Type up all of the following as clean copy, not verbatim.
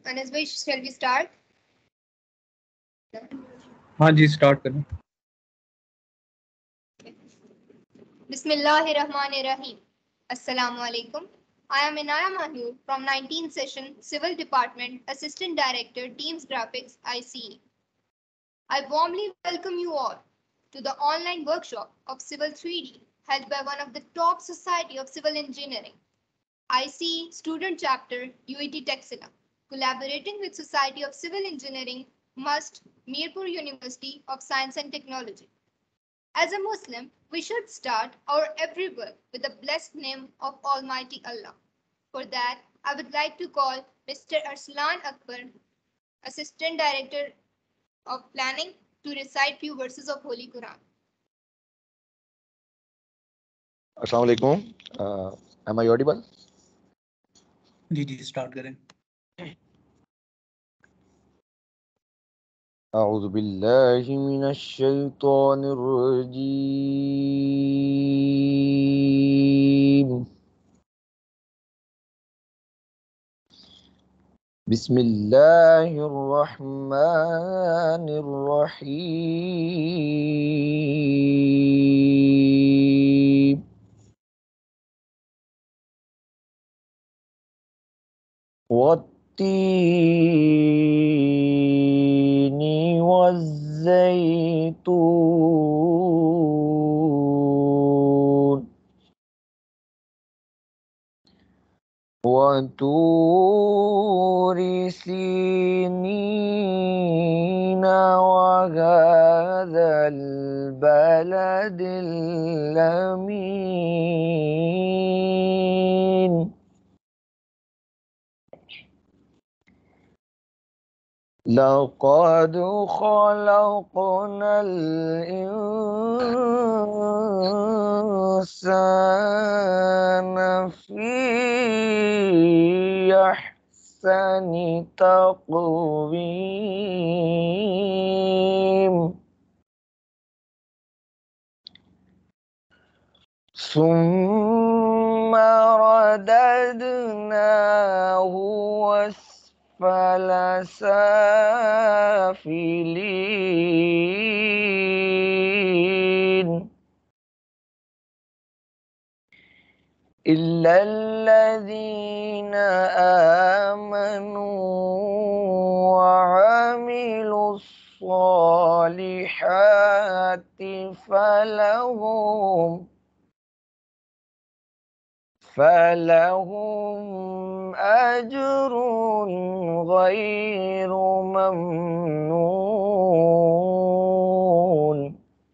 Anas bhai, shall we start? हाँ जी start करें. Bismillahirrahmanirrahim. Assalamu alaikum. I am Inaya Mahur from 19th Session Civil Department, Assistant Director, Teams Graphics, ICE. I warmly welcome you all to the online workshop of Civil 3D held by one of the top Society of Civil Engineering, ICE Student Chapter, UET Texila, collaborating with Society of Civil Engineering, MUST, Mirpur University of Science and Technology. As a Muslim, we should start our every work with the blessed name of Almighty Allah. For that, I would like to call Mr. Arslan Akbar, Assistant Director of Planning, to recite few verses of Holy Quran. Assalamu alaikum. Am I audible? जी start करें. أعوذ بالله من الشيطان الرجيم. بسم الله الرحمن الرحيم. والتين والزيتون وطور سينين وهذا البلد الأمين. لقد خلقنا الإنسان في أحسن تقويم ثم رددناه فلسافلين إلا الذين آمنوا وعملوا الصالحات فلهم أجر غير ممنون.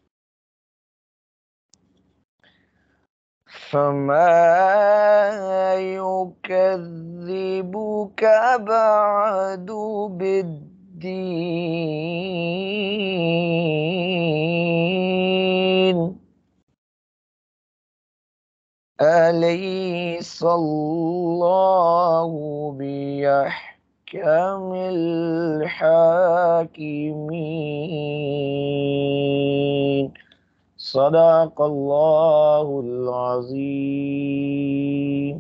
فما يكذبك بعد بالدين أليس الله بأحكم الحاكمين. صدق الله العظيم.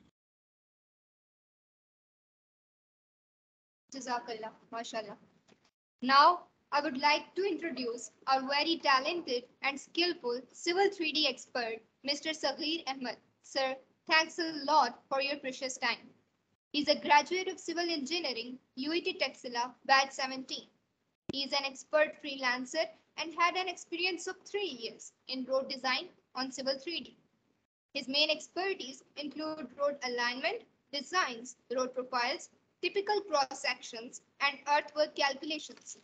Jazakallah, mashallah. Now, I would like to introduce our very talented and skillful Civil 3D expert, Mr. Saghir Ahmed. Sir, thanks a lot for your precious time. He's a graduate of Civil Engineering, UET Texila, Batch 17. He is an expert freelancer and had an experience of 3 years in road design on Civil 3D. His main expertise include road alignment, designs, road profiles, typical cross-sections, and earthwork calculations.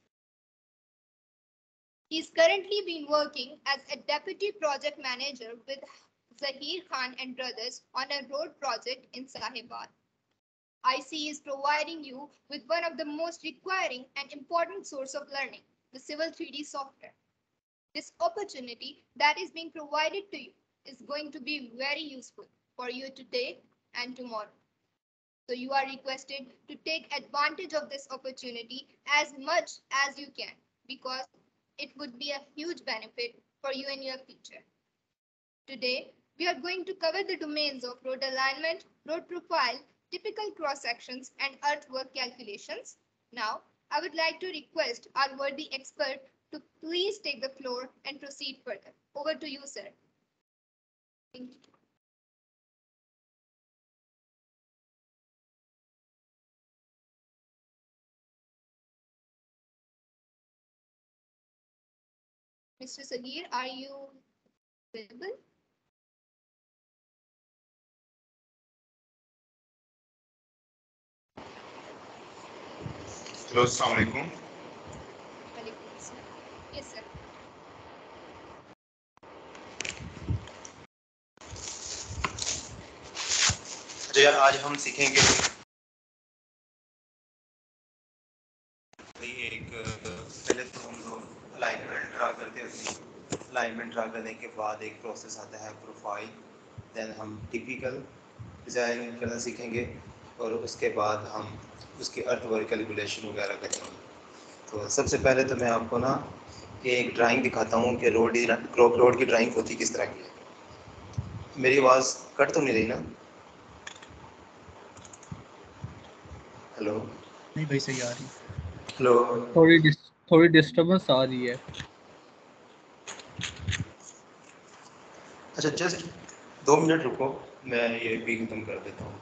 He is currently been working as a deputy project manager with Zahir Khan and brothers on a road project in Sahibabad. IC is providing you with one of the most requiring and important source of learning, the Civil 3D software. This opportunity that is being provided to you is going to be very useful for you today and tomorrow. So you are requested to take advantage of this opportunity as much as you can, because it would be a huge benefit for you in your future. Today, we are going to cover the domains of road alignment, road profile, typical cross sections and earthwork calculations. Now, I would like to request our worthy expert to please take the floor and proceed further. Over to you, sir. Thank you. Mr. Sagir, are you available? Hello अस्सलाम वालेकुम। Walaikum assalam. Yes, sir. अच्छा यार, आज हम सीखेंगे एक पहले तो हम लोग अलाइनमेंट ड्रा करते हैं। अलाइनमेंट ड्रा करने के बाद एक प्रोसेस आता है प्रोफाइल, देन हम टिपिकल डिज़ाइन करना सीखेंगे और उसके बाद हम उसकी अर्थवर्क कैलकुलेशन वगैरह करेंगे। तो सबसे पहले तो मैं आपको ना एक ड्राइंग दिखाता हूँ कि रोड की ड्राइंग होती किस तरह की है। मेरी आवाज़ कट तो नहीं रही ना? हेलो नहीं भाई, सही आ रही। हेलो थोड़ी डिस्टर्बेंस आ रही है। अच्छा, जस्ट 2 मिनट रुको, मैं ये भी खत्म कर देता हूँ।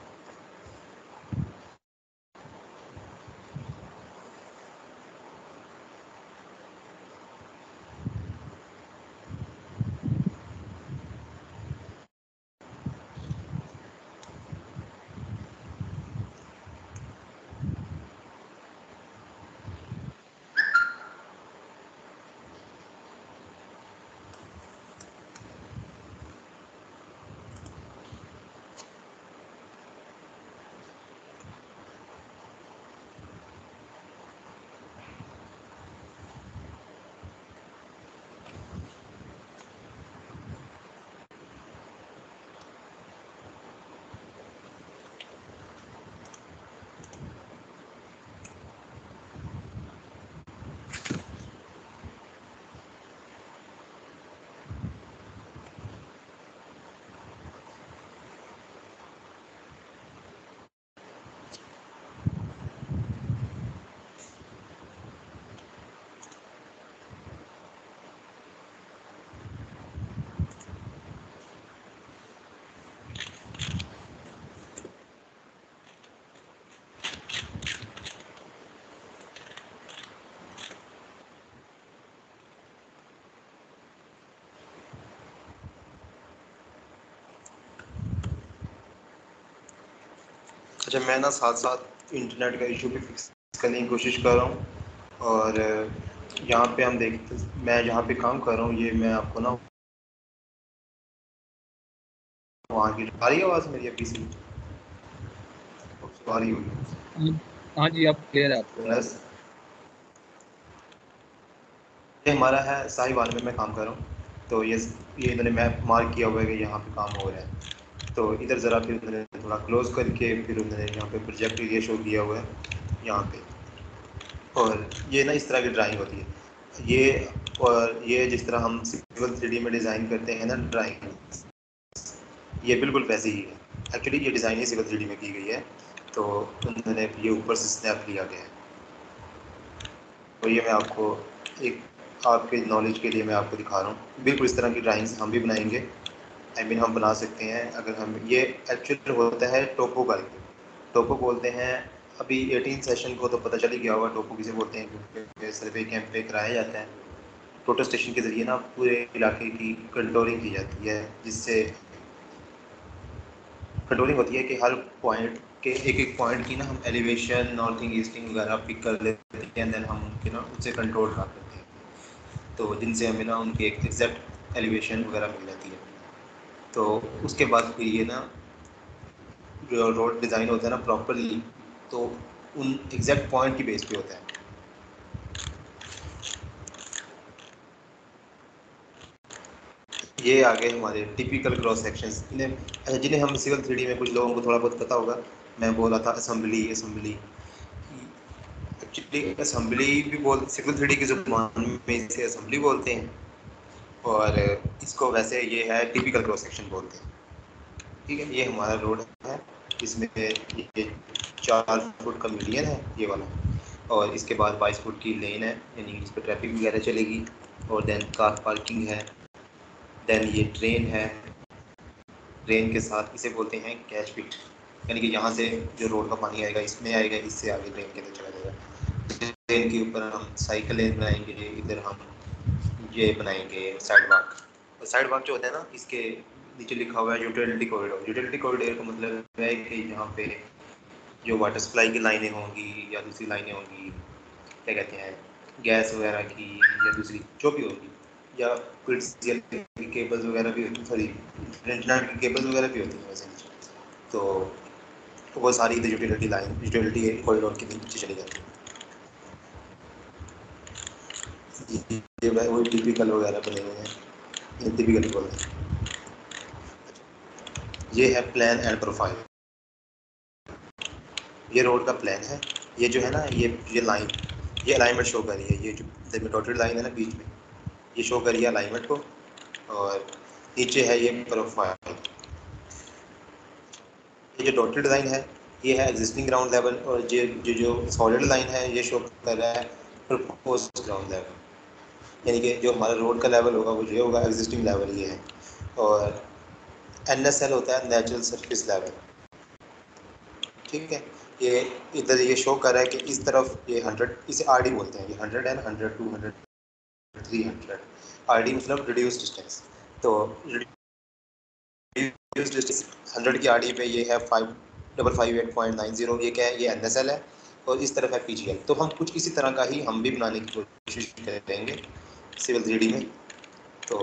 अच्छा, मैं ना साथ साथ इंटरनेट का इशू भी फिक्स करने की कोशिश कर रहा हूँ और यहाँ पे हम देखते, मैं जहाँ पे काम कर रहा हूँ ये मैं आपको ना वहाँ की आ रही है आवाज़ मेरी अभी से आ रही होगी। हाँ जी, आप क्लियर है आपको। प्लस ये हमारा है साहिवाल में मैं काम कर रहा हूँ, तो ये इन्होंने मैप मार्क किया हुआ है कि यहाँ पे काम हो रहा है। तो इधर ज़रा फिर उन्होंने थोड़ा क्लोज करके फिर उन्होंने यहाँ पे प्रोजेक्ट एरिया शो किया हुआ है यहाँ पे। और ये ना इस तरह की ड्राइंग होती है ये, और ये जिस तरह हम सिविल 3D में डिज़ाइन करते हैं ना ड्राइंग, ये बिल्कुल वैसे ही है। एक्चुअली ये डिज़ाइन ही सिविल 3D में की गई है, तो उन्होंने ये ऊपर से स्नैप लिया गया है। तो ये मैं आपको एक आपके नॉलेज के लिए मैं आपको दिखा रहा हूँ। बिल्कुल इस तरह की ड्राइंग्स हम भी बनाएंगे, हम बना सकते हैं अगर हम, ये एक्चुअली होता है टोपो वर्क, टोपो बोलते हैं। अभी 18 सेशन को तो पता चल ही गया होगा टोपो किसे बोलते हैं, क्योंकि सर्वे कैंप पे कराया जाता है। टोटल स्टेशन के ज़रिए ना पूरे इलाके की कंट्रोलिंग की जाती है, जिससे कंट्रोलिंग होती है कि हर पॉइंट के एक पॉइंट की ना हम एलिवेशन, नॉर्थिंग, ईस्टिंग वगैरह पिक कर लेते हैं, देन हम उनके ना उससे कंट्रोल ड्रा करते हैं, तो जिनसे हमें ना उनकी एक एग्जैक्ट एलिवेशन वगैरह मिल जाती है। तो उसके बाद फिर ये ना जो रोड डिज़ाइन होता है ना प्रॉपरली, तो उन एग्जैक्ट पॉइंट की बेस पे होता है। ये आगे हमारे टिपिकल क्रॉस सेक्शंस, जिन्हें हम सिविल 3D में कुछ लोगों को थोड़ा बहुत पता होगा। मैं बोल रहा था असेंबली एक्चुअली असेंबली भी बोल, सिविल 3D की ज़ुबान में इसे असेंबली बोलते हैं, और इसको वैसे ये है टिपिकल क्रॉस सेक्शन बोलते हैं। ठीक है, ये हमारा रोड है इसमें ये 4 फुट का मीडियन है ये वाला, और इसके बाद 22 फुट की लेन है, यानी इस पर ट्रैफिक वगैरह चलेगी, और देन कार पार्किंग है, देन ये ट्रेन है, ट्रेन के साथ इसे बोलते हैं कैच पिट, यानी कि यहाँ से जो रोड का पानी आएगा इसमें आएगा, इससे आगे ट्रेन के अंदर चला जाएगा। ट्रेन के ऊपर हम साइकिल लेन बनाएंगे, इधर हम ये बनाएंगे साइड वॉक, और साइड वॉक जो होता है ना, इसके नीचे लिखा हुआ है यूटिलिटी कॉरिडोर। यूटिलिटी कॉरिडोर का मतलब है कि यहाँ पे जो वाटर सप्लाई की लाइनें होंगी या दूसरी लाइनें होंगी, क्या कहते हैं, गैस वगैरह की या दूसरी जो भी होगी, या क्रिटिकल की केबल्स वगैरह भी होती, सॉरी इंटरनेट की केबल्स वगैरह भी होती हैं वैसे नीचे, तो वो सारी इधर यूटिलिटी लाइन, यूटिलिटी कॉरिडोर के नीचे चली जाती है। ये वो टिपिकल वगैरह बने हुए हैं, ये टिपिकल बोलते हैं। ये है प्लान एंड प्रोफाइल, ये रोड का प्लान है। ये जो है ना, ये लाइन, ये अलाइनमेंट शो कर रही है, ये जो डॉटेड लाइन है ना बीच में, ये शो कर रही है अलाइनमेंट को, और नीचे है ये प्रोफाइल। ये जो डॉटेड लाइन है ये है एग्जिस्टिंग ग्राउंड लेवल, और जो सॉलिड लाइन है ये शो कर रहा है प्रपोज्ड ग्राउंड लेवल, यानी कि जो हमारा रोड का लेवल होगा वो ये होगा, एग्जिस्टिंग लेवल ये है, और NSL होता है नेचुरल सरफेस लेवल। ठीक है, ये इधर ये शो कर रहा है कि इस तरफ ये 100, इसे RD बोलते हैं, ये 100 है ना, 100 200 300, RD मतलब रिड्यूस डिस्टेंस। तो रिड्यूस डिस्टेंस 100 की RD पे ये है 5558.90, ये क्या है, ये NSL है, और इस तरफ है PGL। तो हम कुछ इसी तरह का ही हम भी बनाने की कोशिश करेंगे सिविल 3D में। तो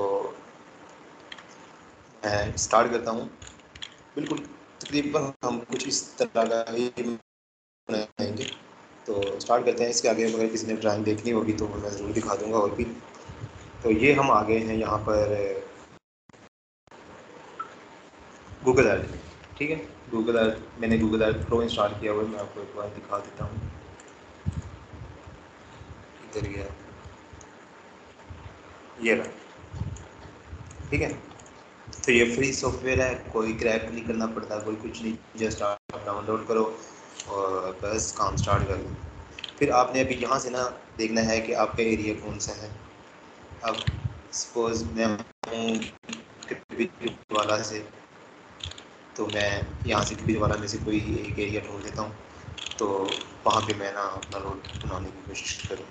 मैं स्टार्ट करता हूँ, बिल्कुल तकरीबन हम कुछ इस तरह का ही बनाएंगे। तो स्टार्ट करते हैं। इसके आगे अगर किसी ने ड्राइंग देखनी होगी तो मैं ज़रूर दिखा दूंगा और भी। तो ये हम आ गए हैं यहाँ पर गूगल अर्थ में। ठीक है, गूगल अर्थ, मैंने गूगल अर्थ प्रो इंस्टॉल किया हुआ है, मैं आपको एक बार दिखा देता हूँ। इधर गया, ये रहा। ठीक है, तो ये फ्री सॉफ्टवेयर है, कोई क्रैक नहीं करना पड़ता, कोई कुछ नहीं, जस्ट आप डाउनलोड करो और बस काम स्टार्ट कर दो। फिर आपने अभी यहाँ से ना देखना है कि आपका एरिया कौन सा है। अब सपोज मैं हूँ वाला से, तो मैं यहाँ से वाला में से कोई एक एरिया ढूंढ लेता हूँ, तो वहाँ पे मैं ना अपना रोड बनाने की कोशिश करूँ।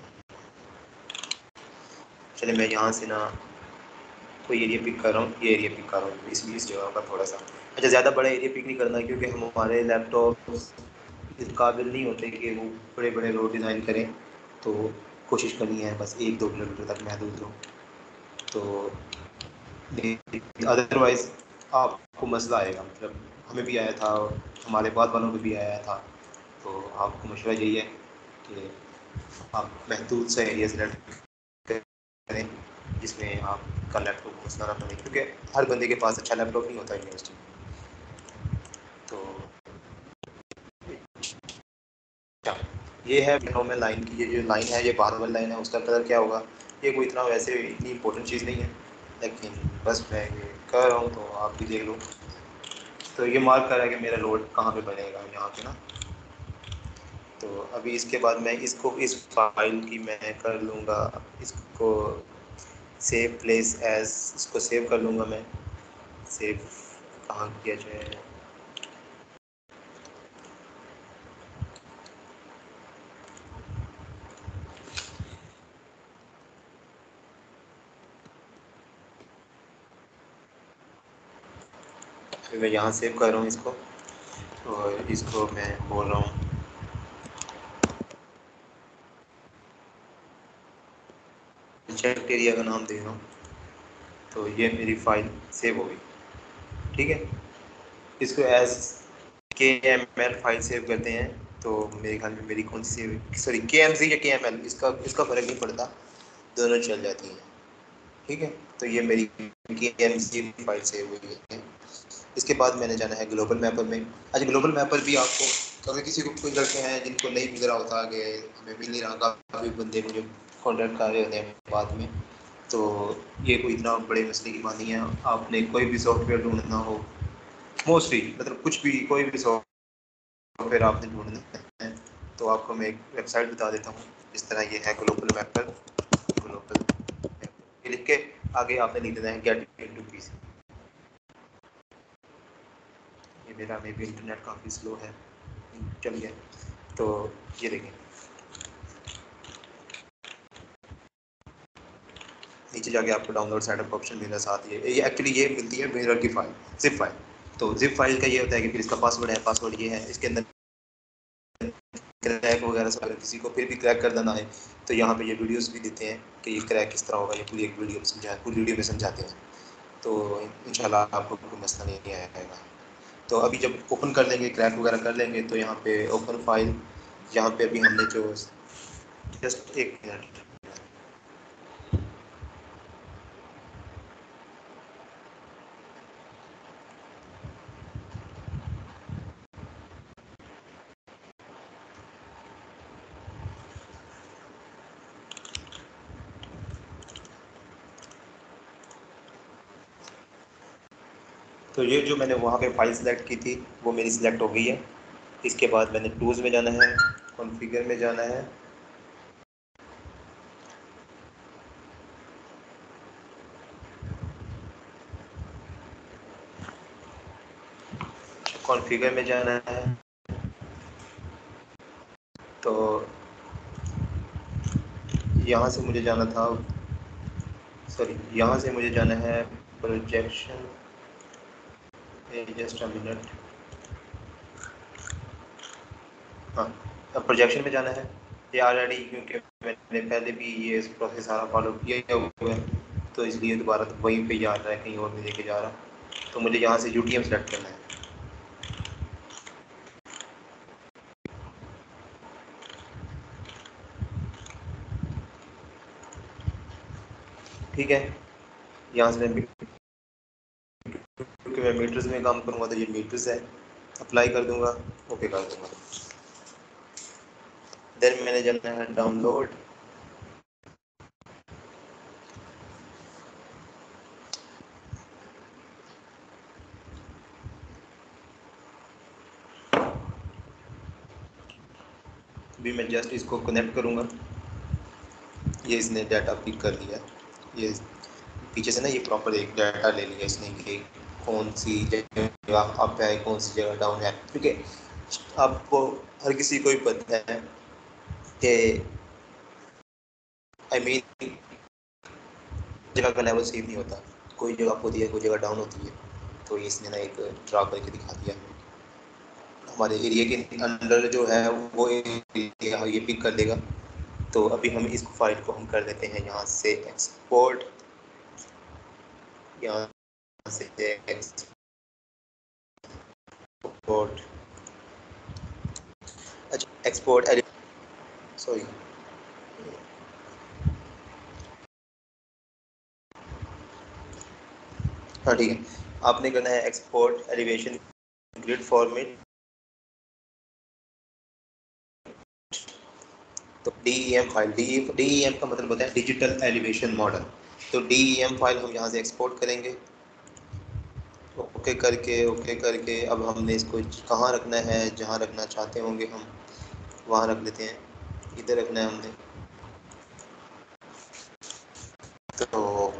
चलिए मैं यहाँ से ना कोई एरिया पिक कर रहा हूँ, ये एरिया पिक कर रहा हूँ, इस जगह का थोड़ा सा। अच्छा, ज़्यादा बड़ा एरिया पिक नहीं करना, क्योंकि हमारे लैपटॉप इस काबिल नहीं होते कि वो बड़े बड़े रोड डिज़ाइन करें। तो कोशिश करनी है बस 1-2 किलोमीटर तक महदूद हो। तो अदरवाइज़ आपको मसला आएगा, मतलब हमें भी आया था, हमारे बाद वालों को भी आया था। तो आपको मशवरा यही है कि आप महदूद सा एरिया सेलेक्ट करें जिसमें आपका लैपटॉप मसला ना बने, क्योंकि हर बंदे के पास अच्छा लैपटॉप नहीं होता यूनिवर्सिटी में। तो ये है नॉर्मल लाइन की, ये जो लाइन है, ये बाहर वाली लाइन है, उसका कलर क्या होगा, ये कोई इतना वैसे इतनी इंपॉर्टेंट चीज़ नहीं है, लेकिन बस मैं ये कर रहा हूँ तो आप भी देख लो। तो ये मार्क कर रहा है कि मेरा रोड कहाँ पे बनेगा, यहाँ पे ना। तो अभी इसके बाद मैं इसको, इस फाइल की मैं कर लूँगा, इसको सेव प्लेस एज, इसको सेव कर लूँगा मैं। सेव कहाँ किया जाए, मैं यहाँ सेव कर रहा हूँ इसको, और इसको मैं बोल रहा हूँ चेक एरिया का नाम दे रहा हूँ। तो ये मेरी फाइल सेव हो गई। ठीक है, इसको एज KML फाइल सेव करते हैं। तो मेरे ख्याल में मेरी कौन सी, सॉरी KMC या KML, इसका फ़र्क नहीं पड़ता, दोनों चल जाती हैं। ठीक है, तो ये मेरी KMC फाइल सेव हुई है। इसके बाद मैंने जाना है ग्लोबल मैपर में। आज ग्लोबल मैपर भी आपको, अगर किसी को कोई लड़के हैं जिनको नहीं मिल रहा होता कि हमें मिल नहीं रहा, काफ़ी बंदे मुझे कॉन्टैक्ट कर रहे होते हैं बाद में, तो ये कोई इतना बड़े मसले की बात नहीं है। आपने कोई भी सॉफ्टवेयर ढूंढना हो, मोस्टली मतलब कुछ भी, कोई भी सॉफ्टवेयर फिर आपने ढूंढना है तो आपको मैं एक वेबसाइट बता देता हूँ। इस तरह ये है ग्लोबल मैपर, ग्लोबल मैपर लिख के आगे आपने लिख देना है गेट इनटू पीसी। ये मेरा मे भी इंटरनेट काफ़ी स्लो है, चल गया। तो ये देखें, नीचे जाके आपको डाउनलोड सेटअप का ऑप्शन मिलेगा। साथ ये एक्चुअली ये मिलती है मिरर की फाइल, जिप फाइल। तो जिप फाइल का ये होता है कि फिर इसका पासवर्ड है, पासवर्ड ये है, इसके अंदर क्रैक वगैरह सब, अगर किसी को फिर भी क्रैक कर देना है तो यहाँ पे ये वीडियोस भी देते हैं कि ये क्रैक किस तरह होगा, ये पूरी एक वीडियो पूरी वीडियो में समझाते हैं। तो इंशाल्लाह आपको कोई मसला नहीं आएगा। तो अभी जब ओपन कर लेंगे, क्रैक वगैरह कर लेंगे, तो यहाँ पे ओपन फाइल, यहाँ पे अभी हमने जो जस्ट एक मिनट, तो ये जो मैंने वहाँ पे फाइल सेलेक्ट की थी वो मेरी सिलेक्ट हो गई है। इसके बाद मैंने टूल्स में जाना है, कॉन्फ़िगर में जाना है, कॉन्फ़िगर में जाना है। तो यहाँ से मुझे जाना था, सॉरी यहाँ से मुझे जाना है प्रोजेक्शन, जस्ट अ मिनट, हाँ प्रोजेक्शन में जाना है। ये ऑलरेडी क्योंकि मैंने पहले भी ये इस प्रोसेस सारा फॉलो किया हुआ है तो इसलिए दोबारा तो वहीं पे जा रहा है, कहीं और नहीं लेके जा रहा। तो मुझे यहाँ से UTM सेलेक्ट करना है। ठीक है, यहाँ से मैं, क्योंकि मैं मीटर्स में काम करूँगा तो ये मीटर्स है, अप्लाई कर दूँगा, ओके कर दूँगा। देन मैंने जाना है डाउनलोड, अभी मैं जस्ट इसको कनेक्ट करूँगा। ये इसने डाटा पिक कर लिया, ये पीछे से ना ये प्रॉपर एक डाटा ले लिया इसने कि कौन सी जगह अप है, कौन सी जगह डाउन है, क्योंकि आपको हर किसी को ही पता है कि आई मीन जगह का लेवल सेम नहीं होता, कोई जगह अप होती है, कोई जगह डाउन होती है। तो इसने ना एक ड्रा करके दिखा दिया हमारे एरिया के अंदर जो है वो एरिया ये पिक कर देगा। तो अभी हम इसको फाइल को हम कर देते हैं यहाँ से एक्सपोर्ट, यहाँ से एक्सपोर्ट, अच्छा एक्सपोर्ट, सॉरी हाँ ठीक है, आपने करना है एक्सपोर्ट एलिवेशन ग्रिड फॉर्मेट। तो DEM फाइल, DEM का मतलब होता है डिजिटल एलिवेशन मॉडल। तो DEM फाइल हम यहाँ से एक्सपोर्ट करेंगे। ओके करके अब हमने इसको कहाँ रखना है, जहाँ रखना चाहते होंगे हम वहाँ रख लेते हैं, इधर रखना है हमने। तो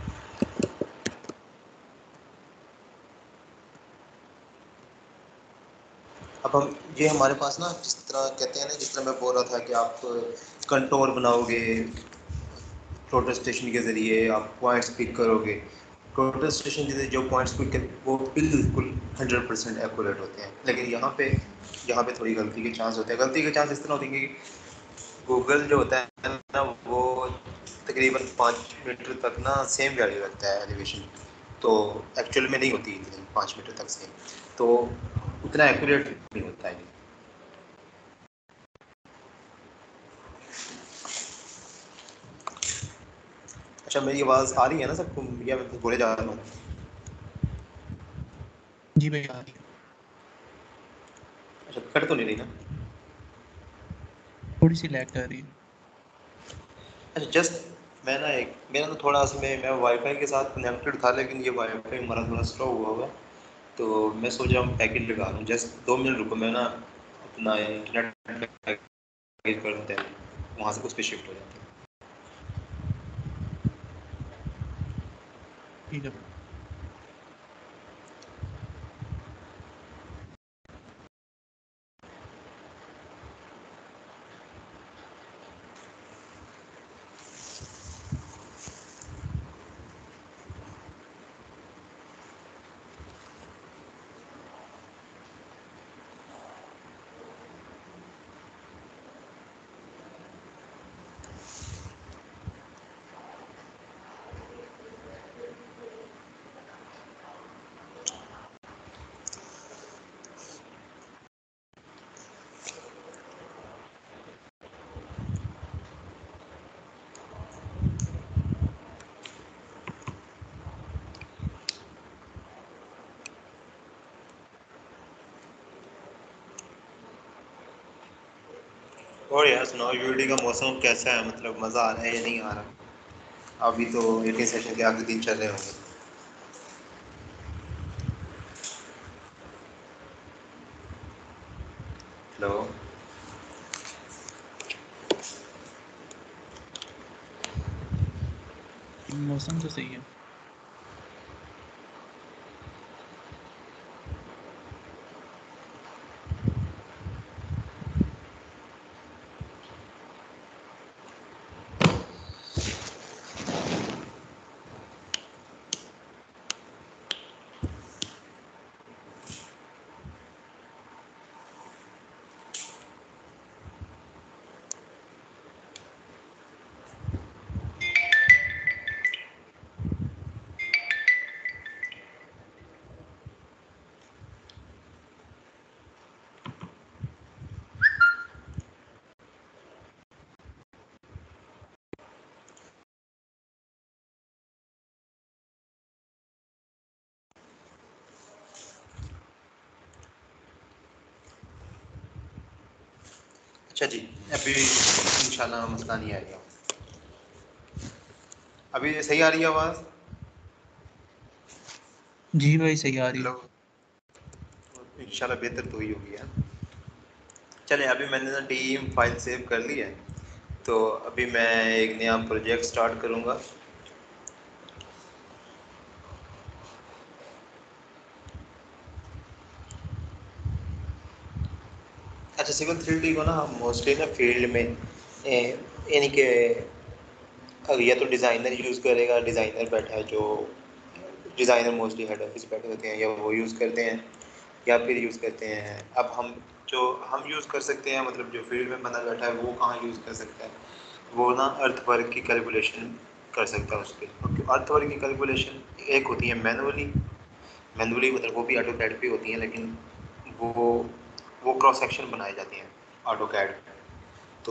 अब हम ये हमारे पास ना, जिस तरह कहते हैं ना, जिस तरह मैं बोल रहा था कि आप कंटोर बनाओगे टोटल स्टेशन के ज़रिए, आप पॉइंट्स पिक करोगे। टोटल स्टेशन के जो पॉइंट्स पिक कर वो बिल्कुल 100% एक्यूरेट होते हैं, लेकिन यहाँ पे थोड़ी गलती के चांस होते हैं। गलती के चांस इस तरह होते हैं कि गूगल जो होता है ना वो तकरीबन 5 मीटर तक ना सेम वैल्यू रखता है एलिवेशन, तो एक्चुअल में नहीं होती इतनी 5 मीटर तक सेम, तो उतना एक्यूरेट नहीं होता है। अच्छा मेरी आवाज़ आ रही है ना सबको, या मैं कुछ बोले जा रहा हूँ? जी भाई आ रही है, अच्छा कट तो नहीं रही ना? थोड़ी सी लैग कर रही है। अच्छा जस्ट मैं ना एक मेरा तो थोड़ा उसमें मैं वाईफाई के साथ कनेक्टेड था, लेकिन ये वाईफाई हमारा थोड़ा स्लो हुआ हुआ है, तो मैं सोच रहा हूँ पैकेट लगा लूँ। जस्ट 2 मिनट रुको, मैं ना अपना इंटरनेट पैकेज पर होता है, वहाँ से उस पर शिफ्ट हो जाते हैं। ठीक है। और यार सुनाओ, यूटी का मौसम कैसा है? मतलब मज़ा आ रहा है या नहीं आ रहा? अभी तो 18 सेशन के आखिरी दिन चल रहे होंगे। हेलो, मौसम तो सही है। अच्छा जी, अभी इंशाल्लाह मसला नहीं आएगा। अभी सही आ रही है आवाज़? जी भाई सही आ रही हेलो, है। इंशाल्लाह बेहतर तो ही होगी यार। चले, अभी मैंने ना टीम फाइल सेव कर ली है, तो अभी मैं एक नया प्रोजेक्ट स्टार्ट करूँगा। अच्छा, सिविल 3D को ना हम मोस्टली ना फील्ड में यानी कि अब या तो डिज़ाइनर यूज़ करेगा, डिज़ाइनर बैठा है जो डिज़ाइनर मोस्टली हेड ऑफिस बैठे होते हैं, या वो यूज़ करते हैं या फिर यूज़ करते हैं। अब हम यूज़ कर सकते हैं, मतलब जो फील्ड में बंदा बैठा है वो कहाँ यूज़ कर सकता है? वो ना अर्थ वर्क की कैलकुलेशन कर सकता है उस पर। अर्थ वर्क की कैलकुलेशन एक होती है मैनुअली मतलब वो भी ऑटो कैड पे होती है, लेकिन वो क्रॉस सेक्शन बनाई जाती हैं ऑटो कैड। तो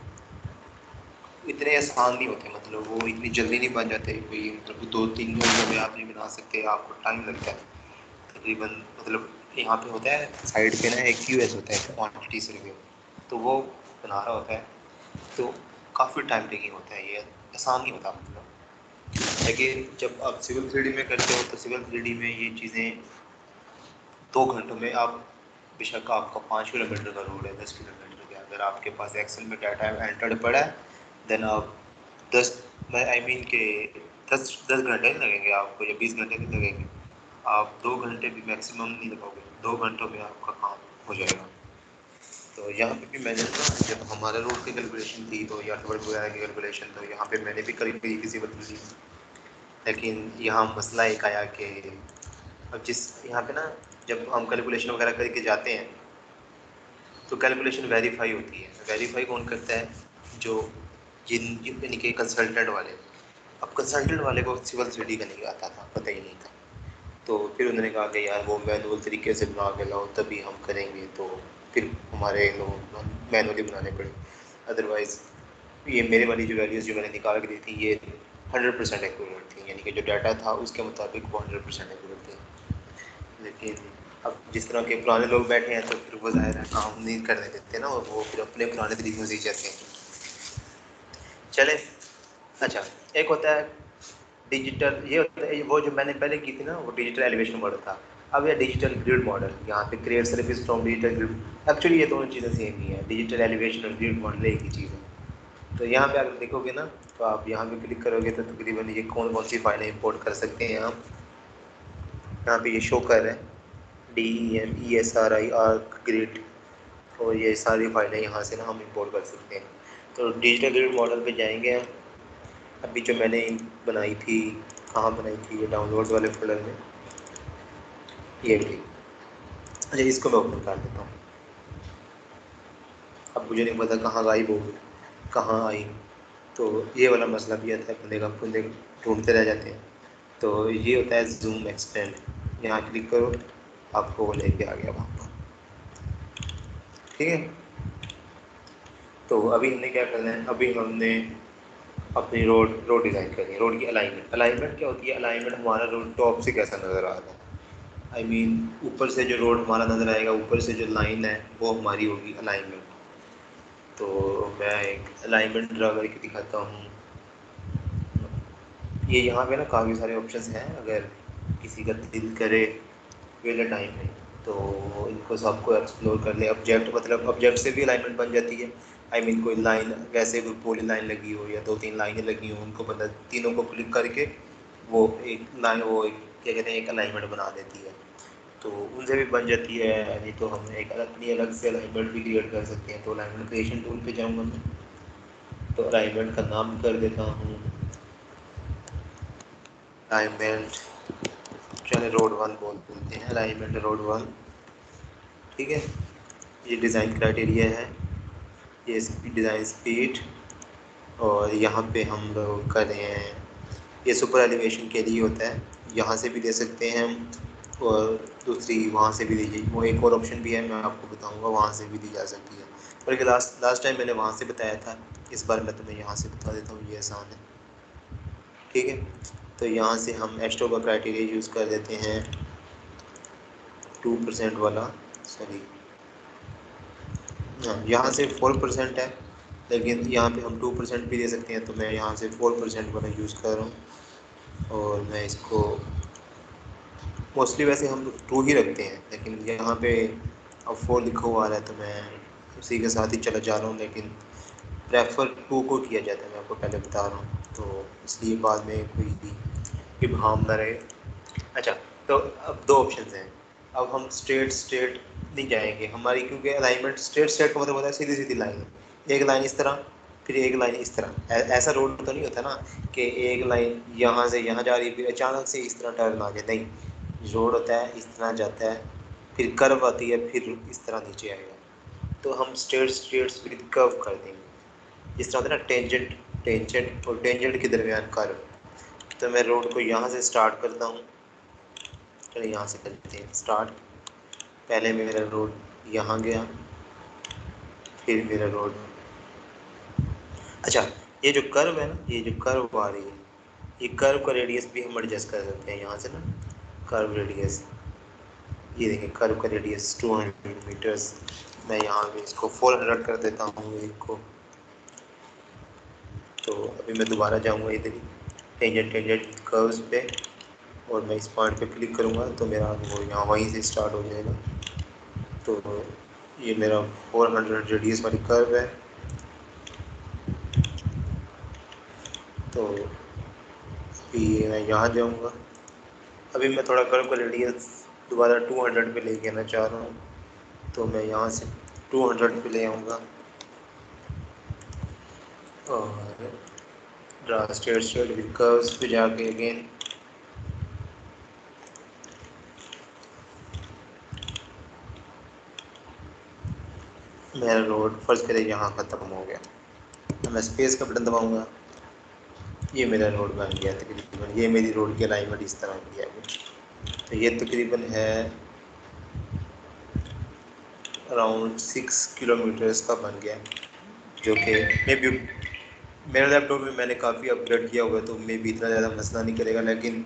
इतने आसान नहीं होते, मतलब वो इतनी जल्दी नहीं बन जाते कोई, मतलब 2-3 घंटों में आप नहीं बना सकते, आपको टाइम लगता है तकरीबन। मतलब यहाँ पे होता है साइड पे ना एक यूएस होता है, क्वांटिटी सर्वे, तो वो बना रहा होता है, तो काफ़ी टाइम टेकिंग होता है, ये आसान नहीं होता मतलब। लेकिन जब आप सिविल 3D में करते हो तो सिविल 3D में ये चीज़ें 2 घंटों में आप, बेशक आपका 5 किलोमीटर का रोड है, 10 किलोमीटर का, अगर आपके पास एक्सेल में डाटा एंटर्ड पड़ा है, देन आप 10 मैं आई मीन के 10 घंटे नहीं लगेंगे आपको, या 20 घंटे नहीं लगेंगे, आप 2 घंटे भी मैक्सिमम नहीं लगाओगे, 2 घंटों में आपका काम हो जाएगा। तो यहाँ पे भी मैंने ना, जब हमारा रोड की कैलकुलेशन थी तो या वर्क वगैरह की कैलकुलेशन, तो यहाँ पे मैंने भी करी थी किसी बदल दी, लेकिन यहाँ मसला एक आया कि अब जिस यहाँ पे ना जब हम कैलकुलेशन वगैरह करके जाते हैं तो कैलकुलेशन वेरीफाई होती है। वेरीफाई कौन करता है? जो यानी कि कंसल्टेंट वाले। अब कंसल्टेंट वाले को सिविल 3D का नहीं आता था, पता ही नहीं था। तो फिर उन्होंने कहा कि यार वो मैनुअल तरीके से बना के लाओ तभी हम करेंगे, तो फिर हमारे लोग मैनुअली बनाने पड़े। अदरवाइज़ ये मेरे वाली जो वैल्यूज़ जो मैंने निकाल के दी थी ये 100% एक्यूरेट थी, यानी कि जो डाटा था उसके मुताबिक वो 100% एक्यूरेट थी। लेकिन अब जिस तरह के पुराने लोग बैठे हैं तो फिर वो ज़ाहिर है काम नहीं करने देते ना, और वो फिर अपने पुराने तरीकों से ही चलते हैं। चले, अच्छा, एक होता है डिजिटल, ये होता है वो जो मैंने पहले की थी ना, वो डिजिटल एलिवेशन मॉडल था। अब यह डिजिटल ग्रिड मॉडल, यहाँ पे create service from digital grid, actually ये दोनों चीज़ें सेम ही है, डिजिटल एलिवेशन और ग्रिड मॉडल एक ही चीज़ है। तो यहाँ पे अगर देखोगे ना, तो आप यहाँ पे क्लिक करोगे तो तकरीबन ये कौन कौन सी फाइलें इंपोर्ट कर सकते हैं आप, यहाँ पे ये शो कर रहे हैं DEM, ESRI, ARC, ग्रिड, और ये सारी फाइलें यहाँ से ना हम इंपोर्ट कर सकते हैं। तो डिजिटल ग्रिड मॉडल पे जाएंगे हम। अभी जो मैंने बनाई थी, कहाँ बनाई थी, ये डाउनलोड्स वाले फोल्डर में, ये भी। अच्छा, इसको मैं ओपन कर देता हूँ। अब मुझे नहीं पता कहाँ गायब हो गई, कहाँ आई, तो ये वाला मसला भी आता है, बंदे ढूंढते रह जाते हैं। तो ये होता है जूम एक्सटेंड, यहाँ क्लिक करो, आपको वो लेके आ गया वहाँ पर। ठीक है, तो अभी हमने क्या करना है, अभी हमने अपनी रोड डिज़ाइन करनी है। रोड की अलाइनमेंट क्या होती है, अलाइनमेंट हमारा रोड टॉप से कैसा नज़र आ रहा है, आई मीन ऊपर से जो रोड हमारा नज़र आएगा, ऊपर से जो लाइन है वो हमारी होगी अलाइनमेंट। तो मैं एक अलाइनमेंट ड्रा करके दिखाता हूँ। ये यहाँ पे ना काफ़ी सारे ऑप्शंस हैं, अगर किसी का दिल करे, वेला टाइम है तो इनको सबको एक्सप्लोर कर ले। ऑब्जेक्ट मतलब ऑब्जेक्ट से भी अलाइनमेंट बन जाती है, आई मीन कोई लाइन, वैसे कोई पॉली लाइन लगी हो या 2-3 लाइनें लगी हो, उनको बंदा तीनों को क्लिक करके वो एक लाइन, वो एक क्या कहते हैं, एक अलाइनमेंट बना देती है। तो उनसे भी बन जाती है, नहीं तो हम एक अपनी अलग से अलाइनमेंट भी क्रिएट कर सकते हैं। तो अलाइनमेंट क्रिएशन टूल पे जाऊँगा मैं, तो अलाइनमेंट का नाम कर देता हूँ अलाइनमेंट, चले रोड 1 बोल देते हैं, अलाइनमेंट रोड 1। ठीक है, ये डिज़ाइन क्राइटेरिया है, ये डिज़ाइन स्पीड, और यहाँ पे हम लोग कर रहे हैं, ये सुपर एलिवेशन के लिए होता है, यहाँ से भी दे सकते हैं हम, और दूसरी वहाँ से भी दी, वो एक और ऑप्शन भी है, मैं आपको बताऊँगा, वहाँ से भी दी जा सकती है। बल्कि लास्ट टाइम मैंने वहाँ से बताया था, इस बार मैं तुम्हें यहाँ से बता देता हूँ, ये आसान है। ठीक है, तो यहाँ से हम एस्ट्रो का क्राइटेरिया यूज़ कर देते हैं 2% वाला, सॉरी यहाँ से 4% है, लेकिन यहाँ पे हम 2% भी दे सकते हैं, तो मैं यहाँ से 4% वाला यूज़ कर रहा हूँ। और मैं इसको मोस्टली वैसे हम 2 ही रखते हैं, लेकिन यहाँ पे अब 4 लिखा हुआ आ रहा है, तो मैं उसी के साथ ही चला जा रहा हूँ, लेकिन प्रेफर 2 को किया जाता है, मैं आपको पहले बता रहा हूँ, तो इसलिए बाद में कोई इबहम ना रहे। अच्छा, तो अब 2 ऑप्शन हैं, अब हम स्ट्रेट नहीं जाएंगे हमारी, क्योंकि अलाइनमेंट स्ट्रेट का मतलब होता है सीधी सीधी लाइन, एक लाइन इस तरह, फिर एक लाइन इस तरह। ऐसा रोड तो नहीं होता ना कि एक लाइन यहाँ से यहाँ जा रही है, फिर अचानक से इस तरह टर्न आ जाए, नहीं, रोड होता है इस तरह जाता है, फिर कर्व आती है, फिर इस तरह नीचे आएगा। तो हम स्ट्रेट विद कर्व कर देंगे, जिस तरह होता है ना टेंजेंट और टेंजेंट के दरमियान कर्व। तो मैं रोड को यहाँ से स्टार्ट करता हूँ, चलो यहाँ से करते हैं स्टार्ट। पहले मेरा रोड यहाँ गया, फिर मेरा रोड, अच्छा ये जो कर्व है ना, ये जो कर्व आ रही है, ये कर्व का रेडियस भी हम एडजस्ट कर सकते हैं यहाँ से ना, कर्व रेडियस, ये देखिए कर्व का रेडियस 200 मीटर्स, मैं यहाँ पे इसको 400 कर देता हूँ एक को। तो अभी मैं दोबारा जाऊँगा इधर ही टेंजेंट कर्व्स पे, और मैं इस पॉइंट पे क्लिक करूँगा तो मेरा वो यहाँ वहीं से स्टार्ट हो जाएगा। तो ये मेरा 400 रेडियस वाली कर्व है। तो ये मैं यहाँ जाऊँगा, अभी मैं थोड़ा कर्व का रेडियस दोबारा 200 पे लेके आना चाह रहा हूँ, तो मैं यहाँ से 200 पे ले आऊँगा, और ड्रा स्ट्रेट विद कर्व्स पे जाके अगेन मेरा रोड फर्स्ट करें यहाँ ख़त्म हो गया, तो मैं स्पेस का बटन दबाऊँगा, ये मेरा रोड बन गया तकरीबन। ये मेरी रोड की अलाइनमेंट इस तरह की है कुछ, तो ये तकरीबन है अराउंड 6 किलोमीटर्स का बन गया, जो कि मे बी मेरे लैपटॉप में मैंने काफ़ी अपग्रेड किया हुआ है, तो मे भी इतना ज़्यादा मसला नहीं करेगा, लेकिन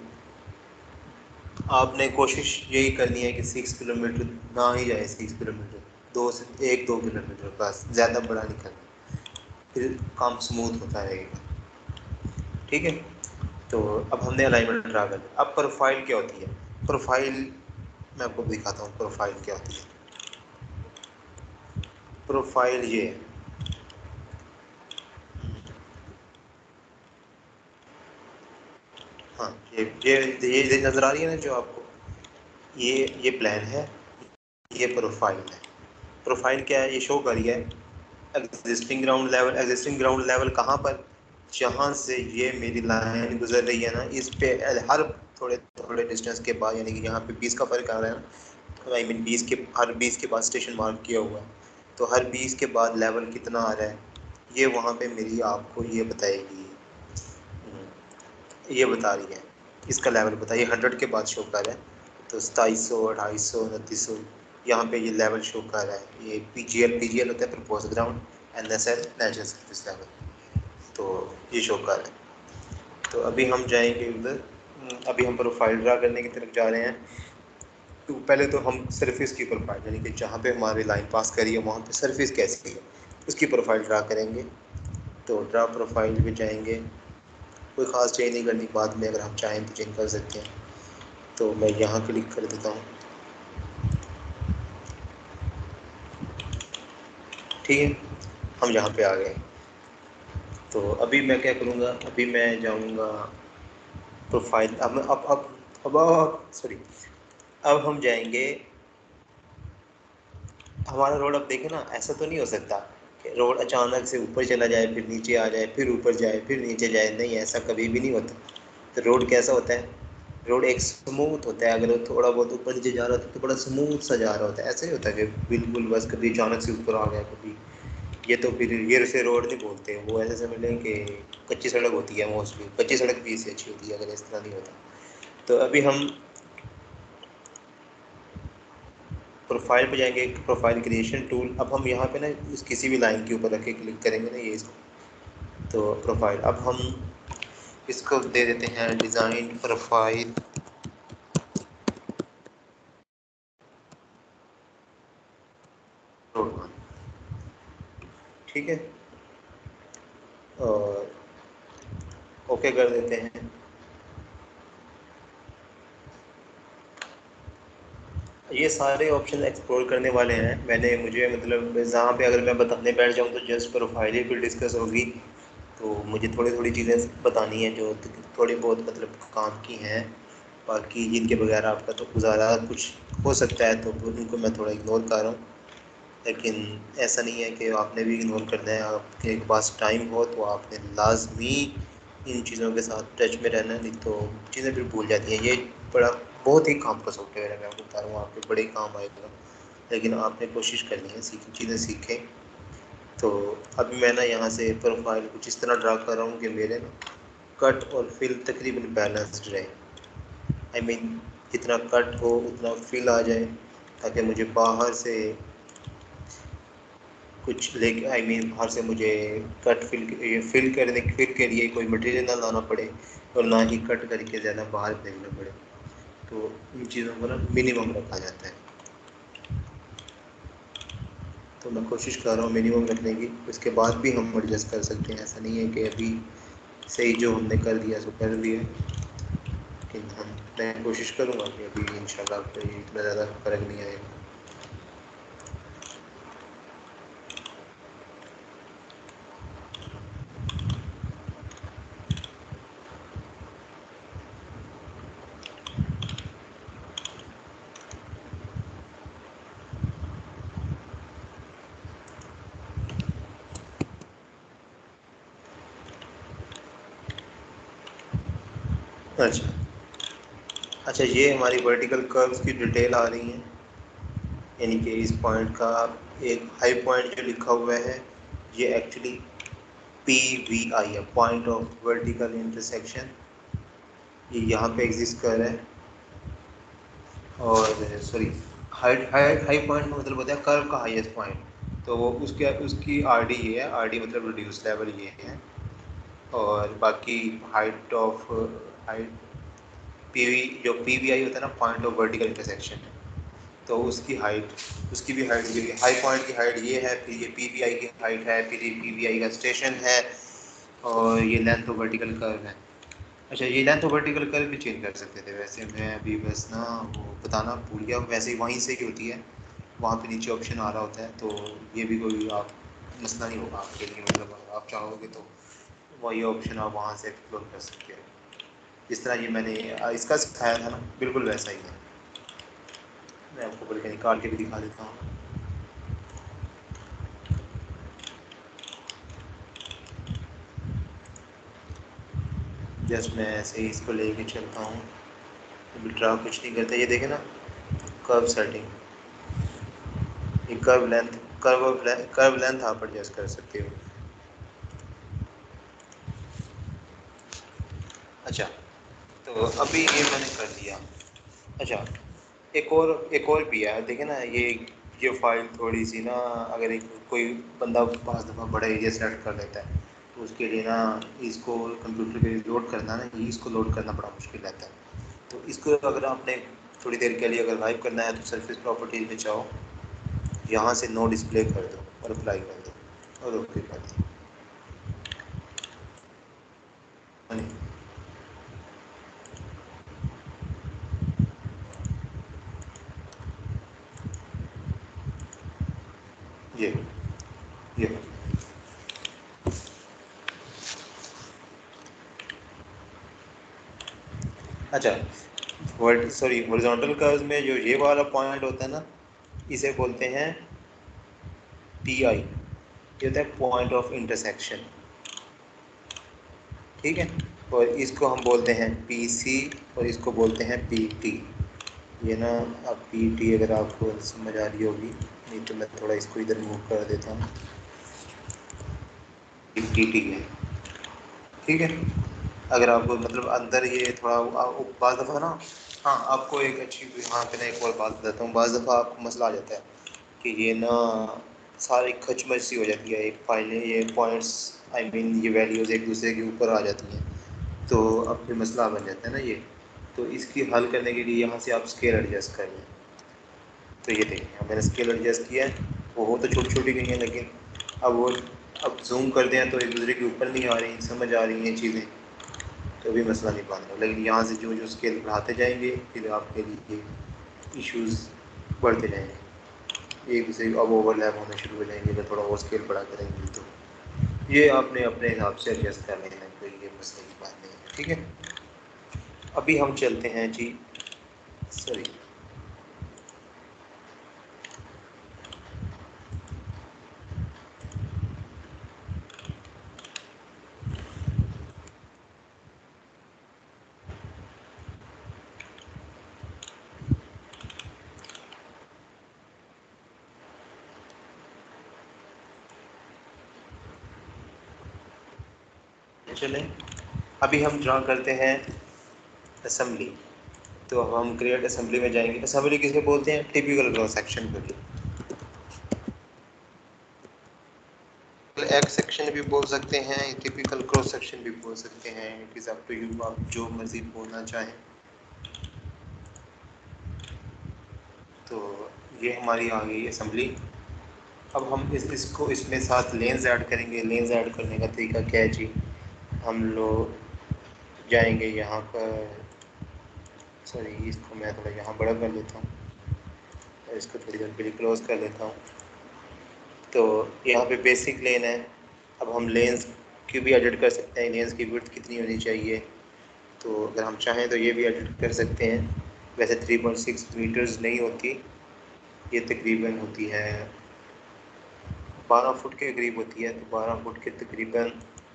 आपने कोशिश यही करनी है कि 6 किलोमीटर ना ही जाए, 6 किलोमीटर, 1-2 किलोमीटर बस, ज़्यादा बड़ा नहीं करना, फिर काम स्मूथ होता रहेगा। ठीक है, तो अब हमने अलाइनमेंट ड्रा कर, अब प्रोफाइल क्या होती है, प्रोफाइल मैं आपको दिखाता हूँ प्रोफाइल क्या होती है। प्रोफाइल ये है, हाँ ये नज़र आ रही है ना जो आपको, ये प्लान है, ये प्रोफाइल है। प्रोफाइल क्या है, ये शो कर रही है existing ground level. Existing ground level कहाँ पर, जहाँ से ये मेरी लाइन गुजर रही है ना, इस पे हर थोड़े थोड़े डिस्टेंस के बाद, यानी कि यहाँ पे 20 का फ़र्क आ रहा है ना, आई मीन 20 के हर 20 के बाद स्टेशन मार्क किया हुआ है, तो हर 20 के बाद लेवल कितना आ रहा है ये वहाँ पे मेरी आपको ये बताएगी, ये बता रही है, इसका लेवल बताइए 100 के बाद शो कर रहा है, तो 2700, 2800, 2900 यहाँ पे ये लेवल शो कर रहा है। ये पीजीएल होता है, propose ground, NSL national service level, तो ये शो कर रहा है। तो अभी हम जाएंगे उधर, अभी हम प्रोफाइल ड्रा करने की तरफ जा रहे हैं। तो पहले तो हम सरफेस की प्रोफाइल, यानी कि जहाँ पे हमारी लाइन पास करी है वहाँ पे सरफेस कैसी है उसकी प्रोफाइल ड्रा करेंगे। तो ड्रा प्रोफाइल पे जाएंगे, कोई ख़ास चेंज नहीं करनी, बाद में अगर हम चाहें तो चेंज कर सकते हैं। तो मैं यहाँ क्लिक कर देता हूँ, ठीक है, हम यहाँ पे आ गए। तो अभी मैं क्या करूँगा, अभी मैं जाऊँगा प्रोफाइल, अब सॉरी, अब हम जाएंगे। हमारा रोड अब देखें ना, ऐसा तो नहीं हो सकता कि रोड अचानक से ऊपर चला जाए, फिर नीचे आ जाए, फिर ऊपर जाए, फिर नीचे जाए, नहीं, ऐसा कभी भी नहीं होता। तो रोड कैसा होता है, रोड एक स्मूथ होता है, अगर वो थोड़ा बहुत ऊपर नीचे जा रहा होता है तो बड़ा स्मूथ सा जा रहा होता है, ऐसा ही होता है कि बिल्कुल बस कभी अचानक से ऊपर आ गया कभी, ये तो फिर ये से रोड नहीं बोलते, वो ऐसे समझ लें कि कच्ची सड़क होती है, मोस्टली कच्ची सड़क भी इससे अच्छी होती है अगर इस तरह नहीं होता। तो अभी हम प्रोफाइल पे जाएंगे, प्रोफाइल क्रिएशन टूल, अब हम यहाँ पे ना इस किसी भी लाइन के ऊपर रख के क्लिक करेंगे ना, ये इसको, तो प्रोफाइल, अब हम इसको दे देते हैं डिज़ाइन प्रोफाइल, ठीक है, और ओके कर देते हैं। ये सारे ऑप्शन एक्सप्लोर करने वाले हैं मुझे मतलब जहाँ पे अगर मैं बताने बैठ जाऊँ तो जस्ट प्रोफाइल ही फिर डिस्कस होगी, तो मुझे थोड़ी थोड़ी चीज़ें बतानी है जो थोड़ी बहुत मतलब काम की हैं, बाकी जिनके बगैर आपका तो गुजारा कुछ हो सकता है, तो उनको मैं थोड़ा इग्नोर कर रहा हूँ। लेकिन ऐसा नहीं है कि आपने भी इग्नोर करना है, आपके पास टाइम हो तो आपने लाजमी इन चीज़ों के साथ टच में रहना है, नहीं तो चीज़ें फिर भूल जाती हैं। ये बड़ा बहुत ही काम का सॉफ्टवेयर है, मैं आपको बता रहा हूँ, आपके बड़े काम आएगा, लेकिन आपने कोशिश करनी है चीज़ें सीखें। तो अभी मैं ना यहाँ से प्रोफाइल कुछ इस तरह ड्रा कर रहा हूँ कि मेरे ना कट और फिल तकरीबन बैलेंस्ड रहे, आई मीन जितना कट हो उतना फिल आ जाए, ताकि मुझे बाहर से कुछ लेके, आई मीन बाहर से मुझे कट फिल के लिए कोई मटेरियल ना लाना पड़े और ना ही कट करके ज़्यादा बाहर भेजना पड़े, तो इन चीज़ों को ना मिनिमम रखा जाता है। तो मैं कोशिश कर रहा हूँ मिनिमम रखने की, उसके बाद भी हम एडजस्ट कर सकते हैं, ऐसा नहीं है कि अभी सही जो हमने कर दिया सो कर दिया, लेकिन मैं कोशिश करूँगा कि अभी इंशाल्लाह कोई इतना ज़्यादा फ़र्क नहीं आएगा। अच्छा, ये हमारी वर्टिकल कर्व्स की डिटेल आ रही है, यानी कि इस पॉइंट का एक हाई पॉइंट जो लिखा हुआ है ये एक्चुअली PVI है, पॉइंट ऑफ वर्टिकल इंटरसेक्शन, ये यहाँ पे एग्जिस्ट कर रहा है। और सॉरी, हाई पॉइंट का मतलब होता है कर्व का हाईएस्ट पॉइंट, तो वो उसकी RD ये है, RD मतलब रिड्यूस लेवल ये है, और बाकी हाइट जो PVI होता है ना, पॉइंट ऑफ वर्टिकल इंटरसेक्शन, तो उसकी भी हाइट ये हाई पॉइंट की हाइट ये है, फिर ये PVI की हाइट है, फिर ये PVI का स्टेशन है, और ये लेंथ ऑफ वर्टिकल कर्व है। अच्छा, ये लेंथ ऑफ वर्टिकल कर्व भी चेंज कर सकते थे वैसे, मैं अभी बस ना वो बताना भूल गया, वैसे ही वहीं से ही होती है, वहाँ पे नीचे ऑप्शन आ रहा होता है। तो ये भी कोई आप मसला नहीं होगा आपके लिए, मतलब अगर आप चाहोगे तो वही ऑप्शन आप वहाँ से एक्सप्लोर कर सकते हो। जिस तरह ये मैंने इसका सिखाया था ना, बिल्कुल वैसा ही है। मैं आपको बल्कि निकाल के भी दिखा देता हूँ। जस्ट मैं ऐसे ही इसको लेके चलता हूँ, अभी ड्रा कुछ नहीं करता। ये देखें ना, कर्व सेटिंग, ये कर्व लेंथ आप एडजस्ट कर सकते हो। अच्छा, तो अभी ये मैंने कर लिया। अच्छा, एक और भी है, देखें ना, ये फाइल थोड़ी सी ना, अगर एक कोई बंदा पाँच दफ़ा बड़ा एरिया सेलेक्ट कर लेता है तो उसके लिए ना इसको कंप्यूटर पे लोड करना ना, इसको लोड करना बड़ा मुश्किल रहता है। तो इसको अगर आपने थोड़ी देर के लिए अगर वाइप करना है तो सरफेस प्रॉपर्टीज में जाओ, यहाँ से नो डिस्प्ले कर दो और अप्लाई कर दो और ओके कर दो। ये अच्छा, हॉरिजॉन्टल कर्व्स में जो ये वाला पॉइंट होता है ना, इसे बोलते हैं PI, ये होता है पॉइंट ऑफ इंटरसेक्शन, ठीक है। और इसको हम बोलते हैं PC और इसको बोलते हैं PT। ये ना, अब PT अगर आपको समझ आ रही होगी, नहीं तो मैं थोड़ा इसको इधर मूव कर देता हूँ। PT है, ठीक है। अगर आपको मतलब अंदर ये थोड़ा बाज़ दफ़ा ना, हाँ आपको एक अच्छी यहाँ पे ना एक और बात बताता हूँ। बाज़ दफ़ा आपको मसला आ जाता है कि ये ना सारी खचमच सी हो जाती है, एक फाइलें, ये पॉइंट्स, आई मीन ये वैल्यूज़ एक दूसरे के ऊपर आ जाती हैं, तो अब फिर मसला बन जाता है ना ये। तो इसकी हल करने के लिए यहाँ से आप स्केल एडजस्ट कर लें। तो ये देखिए मैंने स्केल एडजस्ट किया है, वो तो छोटी छोटी गई हैं, लेकिन अब जूम कर दें तो एक दूसरे के ऊपर नहीं आ रही, समझ आ रही हैं चीज़ें, तो भी मसला नहीं बन रहा। लेकिन यहाँ से जो जो स्केल बढ़ाते जाएंगे फिर आपके लिए इश्यूज़ बढ़ते जाएंगे, एक दूसरे अब ओवरलैप होने शुरू हो जाएंगे। अगर थोड़ा और स्केल बढ़ा करेंगे तो ये आपने अपने हिसाब से एडजस्ट कर लेना है, कोई ये मसले की बात नहीं है, ठीक है। अभी हम चलते हैं जी, सॉरी, चलें। अभी हम ड्रा करते हैं असेंबली। तो हम क्रिएट असेंबली में जाएंगे। असेंबली किसे बोलते हैं? टिपिकल क्रॉस सेक्शन को एक्स सेक्शन भी बोल सकते हैं, टिपिकल क्रॉस सेक्शन भी बोल सकते हैं। It is up to you, आप जो मर्जी बोलना चाहें। तो ये हमारी आ गई असेंबली। अब हम इसको इसमें साथ लेंस ऐड करेंगे। लेंस ऐड करने का तरीका क्या है जी? हम लोग जाएंगे यहाँ पर, सॉरी इसको मैं थोड़ा यहाँ बड़ा कर लेता हूँ और इसको थोड़ी देर के लिए क्लोज कर लेता हूँ। तो यहाँ पे बेसिक लेन है। अब हम लेंस की भी एडिट कर सकते हैं, लेंस की विड्थ कितनी होनी चाहिए। तो अगर हम चाहें तो ये भी एडिट कर सकते हैं। वैसे 3.6 मीटर्स नहीं होती, ये तकरीबन होती है 12 फुट के करीब होती है। तो 12 फुट के तकरीबन,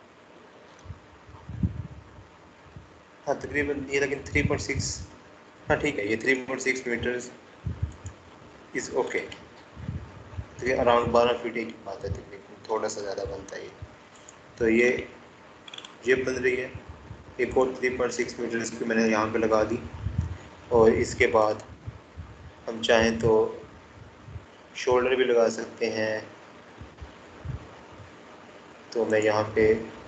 हाँ तकरीबन ये, लेकिन 3.6, हाँ ठीक है, ये 3.6 मीटर्स इज़ ओके। तो ये अराउंड 12 फीट की बात है, तकरीबन थोड़ा सा ज़्यादा बनता है ये। तो ये बन रही है। एक और 3.6 मीटर इसकी मैंने यहाँ पे लगा दी। और इसके बाद हम चाहें तो शोल्डर भी लगा सकते हैं। तो मैं यहाँ पे,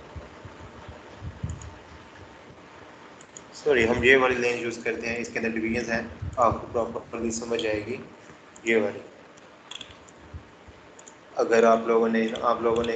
सॉरी, हम ये वाली लेंस यूज़ करते हैं। इसके अंदर डिवीजन है, आपको प्रॉपरली समझ आएगी ये वाली। अगर आप लोगों ने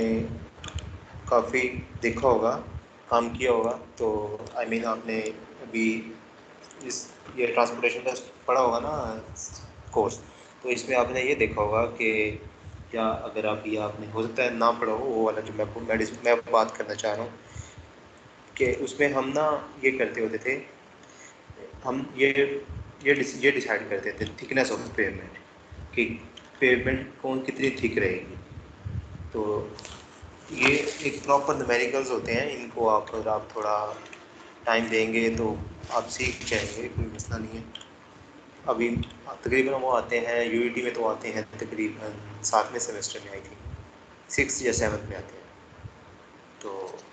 काफ़ी देखा होगा, काम किया होगा, तो आई मीन आपने अभी ये ट्रांसपोर्टेशन का पढ़ा होगा ना कोर्स, तो इसमें आपने ये देखा होगा कि या अगर आप ये आपने हो सकता है ना पढ़ा हो वो वाला जो मैं बात करना चाह रहा हूँ कि उसमें हम ना ये करते होते थे, हम ये डिसाइड करते थे थिकनेस ऑफ पेवमेंट कि पेवमेंट कौन कितनी थिक रहेगी। तो ये एक प्रॉपर न्यूमेरिकल्स होते हैं, इनको आप थोड़ा टाइम देंगे तो आप सीख जाएंगे, कोई मसला नहीं है। अभी तकरीबन वो आते हैं यूईटी में, तो आते हैं तकरीबन 7वें सेमेस्टर में, आई थिंक 6 या 7 में आते हैं। तो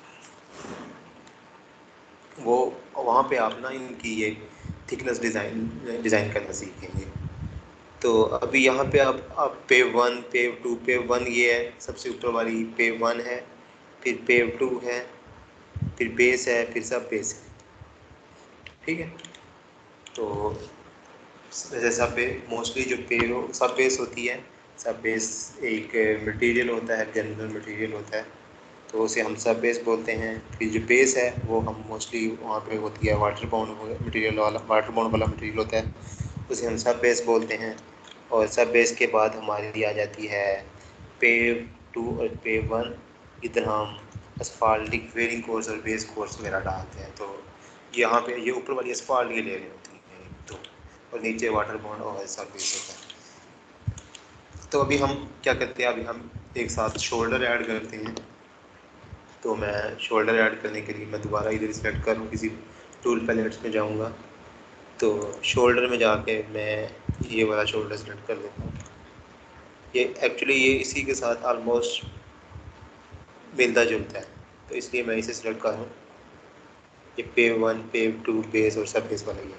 वो वहाँ पे आप ना इनकी ये थिकनेस डिज़ाइन करना सीखेंगे। तो अभी यहाँ पे आप पेव 1, पेव 2, पेव 1 ये है सबसे ऊपर वाली, पेव 1 है, फिर पेव 2 है, फिर बेस है, फिर सब बेस है, ठीक है। तो वैसे सब मोस्टली जो सब बेस होती है, सब बेस एक मटेरियल होता है, जनरल मटेरियल होता है, तो उसे हम सब बेस बोलते हैं। फिर जो बेस है वो हम मोस्टली वहाँ पे होती है वाटर बाउंड वाला मटेरियल होता है, उसे हम सब बेस बोलते हैं। और सब बेस के बाद हमारी आ जाती है पेव 2 और पेव 1, इधर हम असफाल्टिक वेयरिंग कोर्स और बेस कोर्स वगैरह डालते हैं। तो यहाँ पे ये ऊपर वाली असफाल्ट की लेयर होती है तो, और नीचे वाटर बाउंड और सब बेस होता है। तो अभी हम क्या करते हैं, अभी हम एक साथ शोल्डर ऐड करते हैं। तो मैं शोल्डर ऐड करने के लिए मैं दोबारा इधर सेलेक्ट करूँ, किसी टूल पैलेट्स में जाऊँगा, तो शोल्डर में जाके मैं ये वाला शोल्डर सेलेक्ट कर लेता हूँ। ये एक्चुअली ये इसी के साथ ऑलमोस्ट मिलता जुलता है, तो इसलिए मैं इसे सेलेक्ट कर रहा हूँ। ये पेव 1, पेव 2 बेस और सब बेस वाला ही है।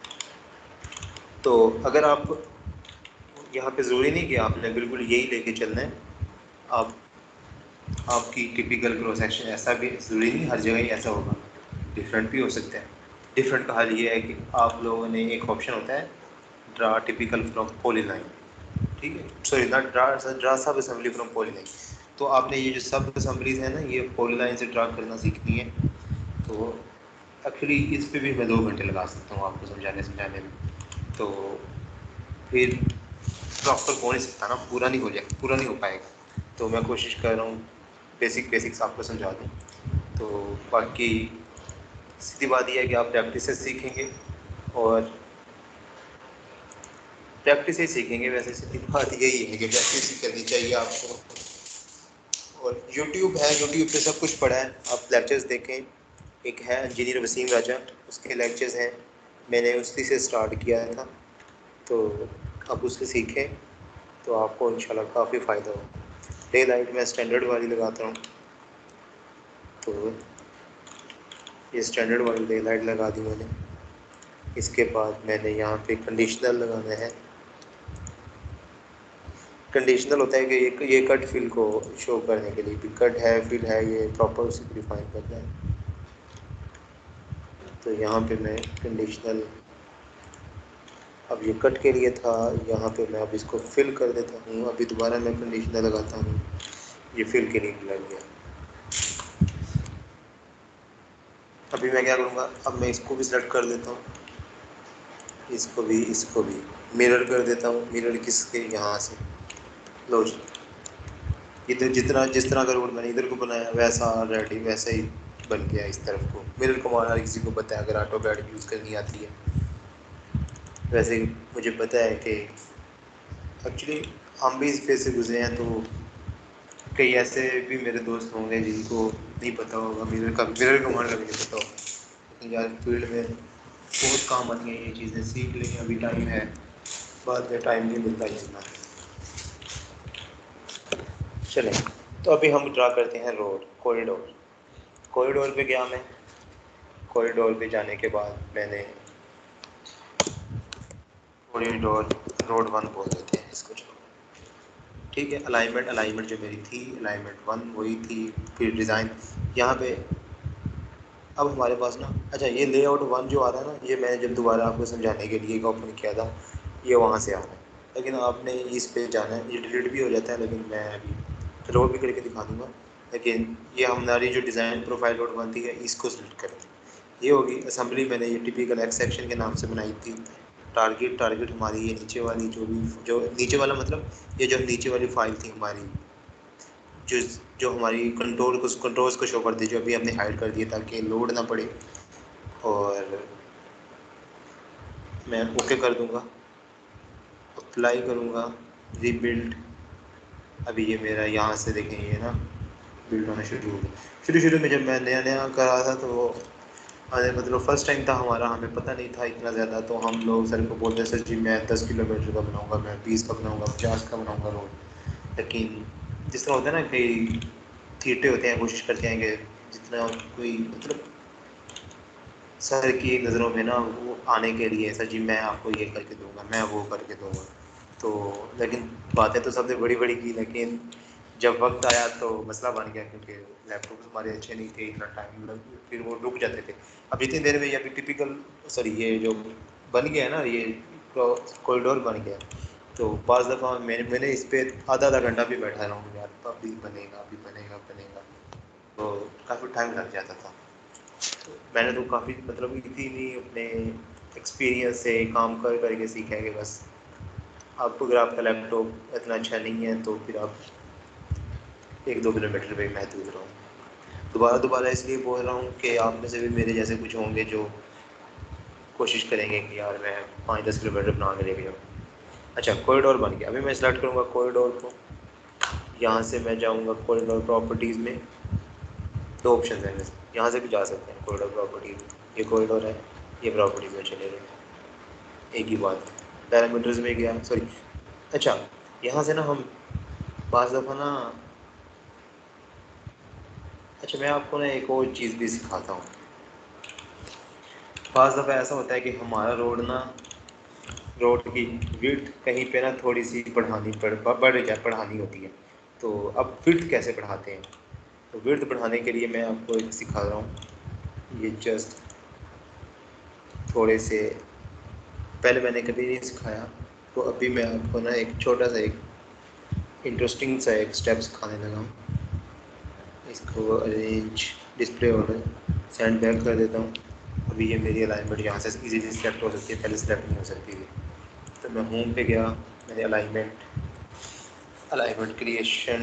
तो अगर आप यहाँ पे ज़रूरी नहीं कि आपने बिल्कुल यही लेके चलना है, आपकी टिपिकल क्रॉस सेक्शन ऐसा भी ज़रूरी नहीं हर जगह ही ऐसा होगा, डिफरेंट भी हो सकता है। डिफरेंट का हाल ये है कि आप लोगों ने एक ऑप्शन होता है ड्रा टिपिकल फ्रॉम पॉलीलाइन, ठीक है, सॉरी नॉट ड्रा सब असेंबली फ्रॉम पॉलीलाइन। तो आपने ये जो सब असेंबलीज है ना, ये पॉलीलाइन से ड्रा करना सीखनी है। तो एक्चुअली इस पे भी मैं 2 घंटे लगा सकता हूँ आपको समझाने में, तो फिर प्रॉपर हो नहीं सकता ना, पूरा नहीं हो पाएगा। तो मैं कोशिश कर रहा हूँ बेसिक्स आपको समझा दूँ। तो बाकी सीधी बात यह है कि आप प्रैक्टिस से सीखेंगे, और प्रैक्टिस से सीखेंगे। वैसे सीधी बात यही है कि प्रैक्टिस ही करनी चाहिए आपको। और यूट्यूब है, यूट्यूब पे सब कुछ पड़ा है, आप लेक्चर्स देखें। एक है इंजीनियर वसीम राजा, उसके लेक्चर्स हैं, मैंने उसी से स्टार्ट किया था, तो आप उससे सीखें तो आपको इंशाल्लाह काफ़ी फ़ायदा होगा। डे लाइट में स्टैंडर्ड वाली लगाता हूँ, तो ये स्टैंडर्ड वाली डे लाइट लगा दी मैंने। इसके बाद मैंने यहाँ पे कंडीशनल लगाना है। कंडीशनल होता है कि ये कट फिल को शो करने के लिए भी कट है, फिल है, ये प्रॉपर उसी को डिफाइन करना है। तो यहाँ पे मैं कंडीशनल, अब ये कट के लिए था, यहाँ पे मैं अब इसको फिल कर देता हूँ। अभी दोबारा मैं कंडीशनल लगाता हूँ, ये फिल के लिए लग गया। अभी मैं क्या करूँगा, अब मैं इसको भी सेलेक्ट कर देता हूँ, इसको भी मिरर कर देता हूँ। मिरर किसके, यहाँ से लो जी, इधर जिस तरह का रोड मैंने इधर को बनाया वैसा ऑलरेडी वैसे ही बन गया इस तरफ को। मिरर कमांड हर किसी को पता है, अगर ऑटो कैड यूज़ करनी आती है। वैसे ही मुझे पता है कि एक्चुअली हम भी इस फेज से गुजरे हैं, तो कई ऐसे भी मेरे दोस्त होंगे जिनको नहीं पता होगा मिरर कमांड का भी नहीं पता होगा। लेकिन यार फील्ड में बहुत काम आती हैं ये चीज़ें, सीख लेंगे, अभी टाइम है, बाद में टाइम नहीं मिलता इतना। चलें, तो अभी हम ड्रा करते हैं रोड, कॉरिडोर पे गया मैं। कॉरिडोर पे जाने के बाद मैंने कॉरिडोर रोड 1 बोल देते हैं इसको, चलो ठीक है। अलाइनमेंट जो मेरी थी, अलाइनमेंट 1 वही थी। फिर डिज़ाइन यहाँ पे अब हमारे पास ना, अच्छा ये लेआउट 1 जो आ रहा है ना, ये मैंने जब दोबारा आपको समझाने के लिए ओपन किया था, ये वहाँ से आ रहा है। लेकिन आपने इस पे जाना है, ये डिलीट भी हो जाता है, लेकिन मैं अभी रोड भी करके दिखा दूँगा। लेकिन ये हमारी जो डिज़ाइन प्रोफाइल रोड 1 थी, इसको सिलेक्ट करें। ये होगी असेंबली। मैंने ये टिपिकल एक्स सेक्शन के नाम से बनाई थी। टारगेट हमारी ये नीचे वाली जो नीचे वाला मतलब ये जो नीचे वाली फाइल थी हमारी, जो हमारी कंट्रोल्स को शो करती, जो अभी हमने हाइड कर दिया ताकि लोड ना पड़े। और मैं ओके कर दूंगा, अप्लाई करूंगा, रीबिल्ड। अभी ये मेरा यहाँ से देखें ये ना बिल्ड होना शुरू हो गया। शुरू में जब मैं नया नया कर रहा था तो अरे मतलब फर्स्ट टाइम था हमारा, हमें पता नहीं था इतना ज़्यादा। तो हम लोग सर को बोलते सर जी मैं 10 किलोमीटर का बनाऊंगा, मैं 20 का बनाऊंगा, 50 का बनाऊंगा रोड। लेकिन जिस तरह होता है ना, कई थीटे होते हैं, कोशिश करते हैं कि जितना कोई मतलब सर की नज़रों में ना वो आने के लिए सर जी मैं आपको ये करके दूंगा, मैं वो करके दूंगा। तो लेकिन बातें तो सबने बड़ी बड़ी की, लेकिन जब वक्त आया तो मसला बन गया, क्योंकि लैपटॉप हमारे अच्छे नहीं थे, इतना टाइम लग फिर वो रुक जाते थे। अब इतनी देर में ये अभी टिपिकल सॉरी ये जो बन गया है ना, ये कॉरिडोर बन गया। तो पाँच दफ़ा मैंने इस पर आधा घंटा भी बैठा रहा हूँ यार, अभी बनेगा अभी बनेगा बनेगा, तो काफ़ी टाइम लग जाता था। तो मैंने तो काफ़ी मतलब इतनी अपने एक्सपीरियंस से काम कर करके सीखा है कि बस आपको अगर आपका लैपटॉप इतना अच्छा नहीं है तो फिर आप 1-2 किलोमीटर पे मैं दूर रहूँ। दोबारा इसलिए बोल रहा हूँ कि आप में से भी मेरे जैसे कुछ होंगे जो कोशिश करेंगे कि यार मैं 5-10 किलोमीटर बना के लेके जाऊँ। अच्छा कॉरिडोर बन गया। अभी मैं सेलेक्ट करूँगा कॉरिडोर को, यहाँ से मैं जाऊँगा कॉरिडोर प्रॉपर्टीज़ में। 2 ऑप्शन हैं वैसे, यहाँ से भी जा सकते हैं कॉरिडोर प्रॉपर्टीज़ में। ये कॉरिडोर है, ये प्रॉपर्टीज़ में चले गए। एक ही बात, पैरामीटर्स में गया सॉरी। अच्छा यहाँ से ना हम बाज़ दफ़ा ना, अच्छा मैं आपको ना एक और चीज़ भी सिखाता हूँ। बाज़ दफ़ा ऐसा होता है कि हमारा रोड की विड्थ कहीं पे ना थोड़ी सी बढ़ानी होती है। तो अब विड्थ कैसे बढ़ाते हैं, तो विड्थ बढ़ाने के लिए मैं आपको एक सिखा रहा हूँ। ये जस्ट थोड़े से पहले मैंने कभी नहीं सिखाया, तो अभी मैं आपको ना एक छोटा सा एक इंटरेस्टिंग सा एक स्टेप सिखाने लगा हूँ। इसको arrange display order send back कर देता हूँ। अभी ये मेरी अलाइनमेंट यहाँ से इजीली सिलेक्ट हो सकती है, पहले सिलेक्ट नहीं हो सकती थी। तो मैं होम पे गया, मैंने alignment creation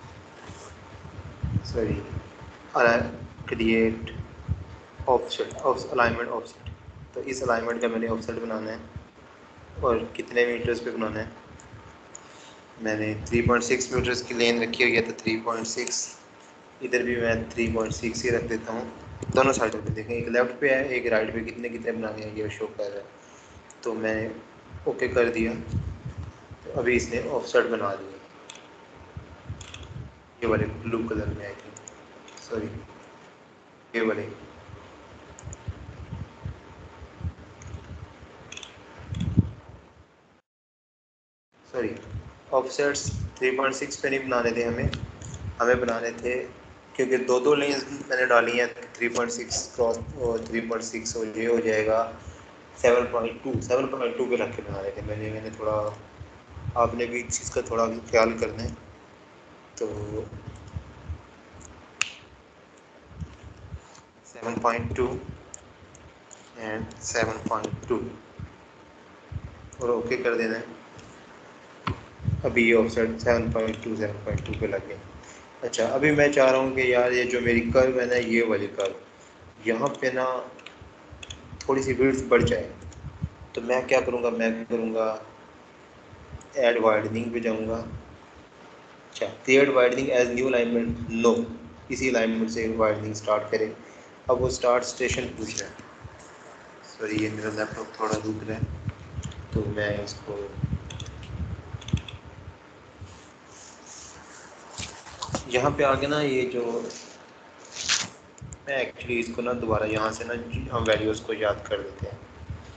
sorry create offset alignment offset. तो इस अलाइनमेंट का मैंने ऑफसेट बनाना है और कितने मीटर्स पे बनाना है। मैंने 3.6 मीटर्स की लेन रखी हुई है, तो 3.6 इधर भी मैं 3.6 ही रख देता हूँ। दोनों साइडों पे देखें, एक लेफ़्ट पे है एक राइट पे, कितने कितने बनाने हैं ये शो कर रहा है। तो मैं ओके कर दिया, तो अभी इसने ऑफसेट बना दिया। ये वाले ब्लू कलर में आई थिंक सॉरी ये वाले सॉरी ऑफसेट्स 3.6 पे नहीं बनाने थे हमें बनाने थे, क्योंकि दो लेंस मैंने डाली हैं 3.6 क्रॉस और 3.6 और ये हो जाएगा 7.2 पे रख के बनाने थे। मैंने थोड़ा, आपने भी इस चीज़ का थोड़ा ख्याल करना है। तो 7.2 एंड 7.2 और ओके कर देना है। अभी ये ऑफसेट 7.2 पे लग गए। अच्छा अभी मैं चाह रहा हूँ कि यार ये जो मेरी कर्व है ना, ये वाली कर्व यहाँ पे ना थोड़ी सी विड्थ बढ़ जाए। तो मैं क्या करूँगा, मैं करूँगा ऐड वाइडनिंग पे जाऊँगा। अच्छा create widening edge new alignment, no इसी अलाइनमेंट से वाइडनिंग स्टार्ट करें। अब वो स्टार्ट स्टेशन पूछ रहा है, सॉरी ये मेरा लैपटॉप थोड़ा रुक रहा है, तो मैं इसको यहाँ पे आके ना ये जो मैं एक्चुअली इसको ना दोबारा यहाँ से ना हम वैल्यूज़ को याद कर देते हैं।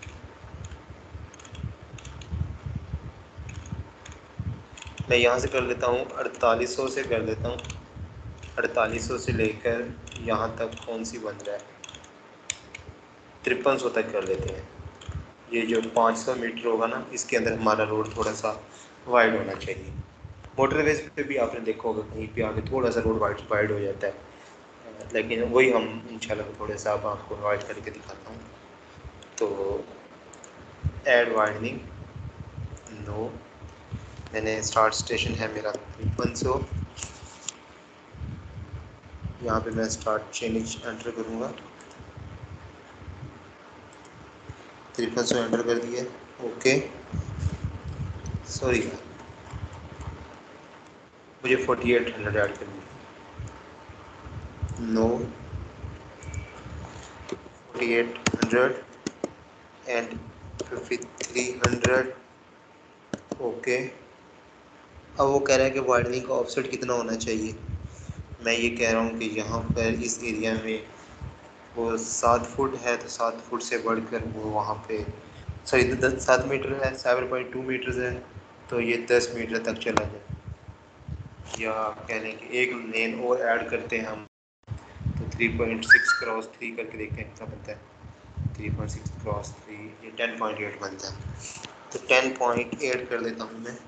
मैं यहाँ से कर लेता हूँ 4800 से कर देता हूँ। 4800 से लेकर यहाँ तक कौन सी बन रहा है, 5300 तक कर लेते हैं। ये जो 500 मीटर होगा ना, इसके अंदर हमारा रोड थोड़ा सा वाइड होना चाहिए। मोटरवेज पे भी आपने देखा होगा कहीं पे आगे थोड़ा सा रोड वाइड हो जाता है। लेकिन वही हम इंशाल्लाह थोड़े सा अब आपको वाइड करके दिखाता हूँ। तो ऐड वाइडनिंग, नो, मैंने स्टार्ट स्टेशन है मेरा 300, यहाँ पे मैं स्टार्ट चेंज एंटर करूँगा, 300 एंटर कर दिए, ओके। सॉरी मुझे 4800 ऐड करनी है, नो, 4800 एंड 5300, ओके। अब वो कह रहा है कि वाइडनिंग का ऑफसेट कितना होना चाहिए। मैं ये कह रहा हूँ कि यहाँ पर इस एरिया में वो 7 फुट है, तो 7 फुट से बढ़कर वो वहाँ पे सॉरी 7 मीटर है, 7.2 मीटर्स है, तो ये 10 मीटर तक चला जाए। या कह लें कि एक लेन और ऐड करते हैं हम, तो 3.6 क्रॉस 3 करके देखते हैं कितना बनता है। 3.6 क्रॉस 3 ये 10.8 बनता है, तो 10.8 कर देता हूँ मैं,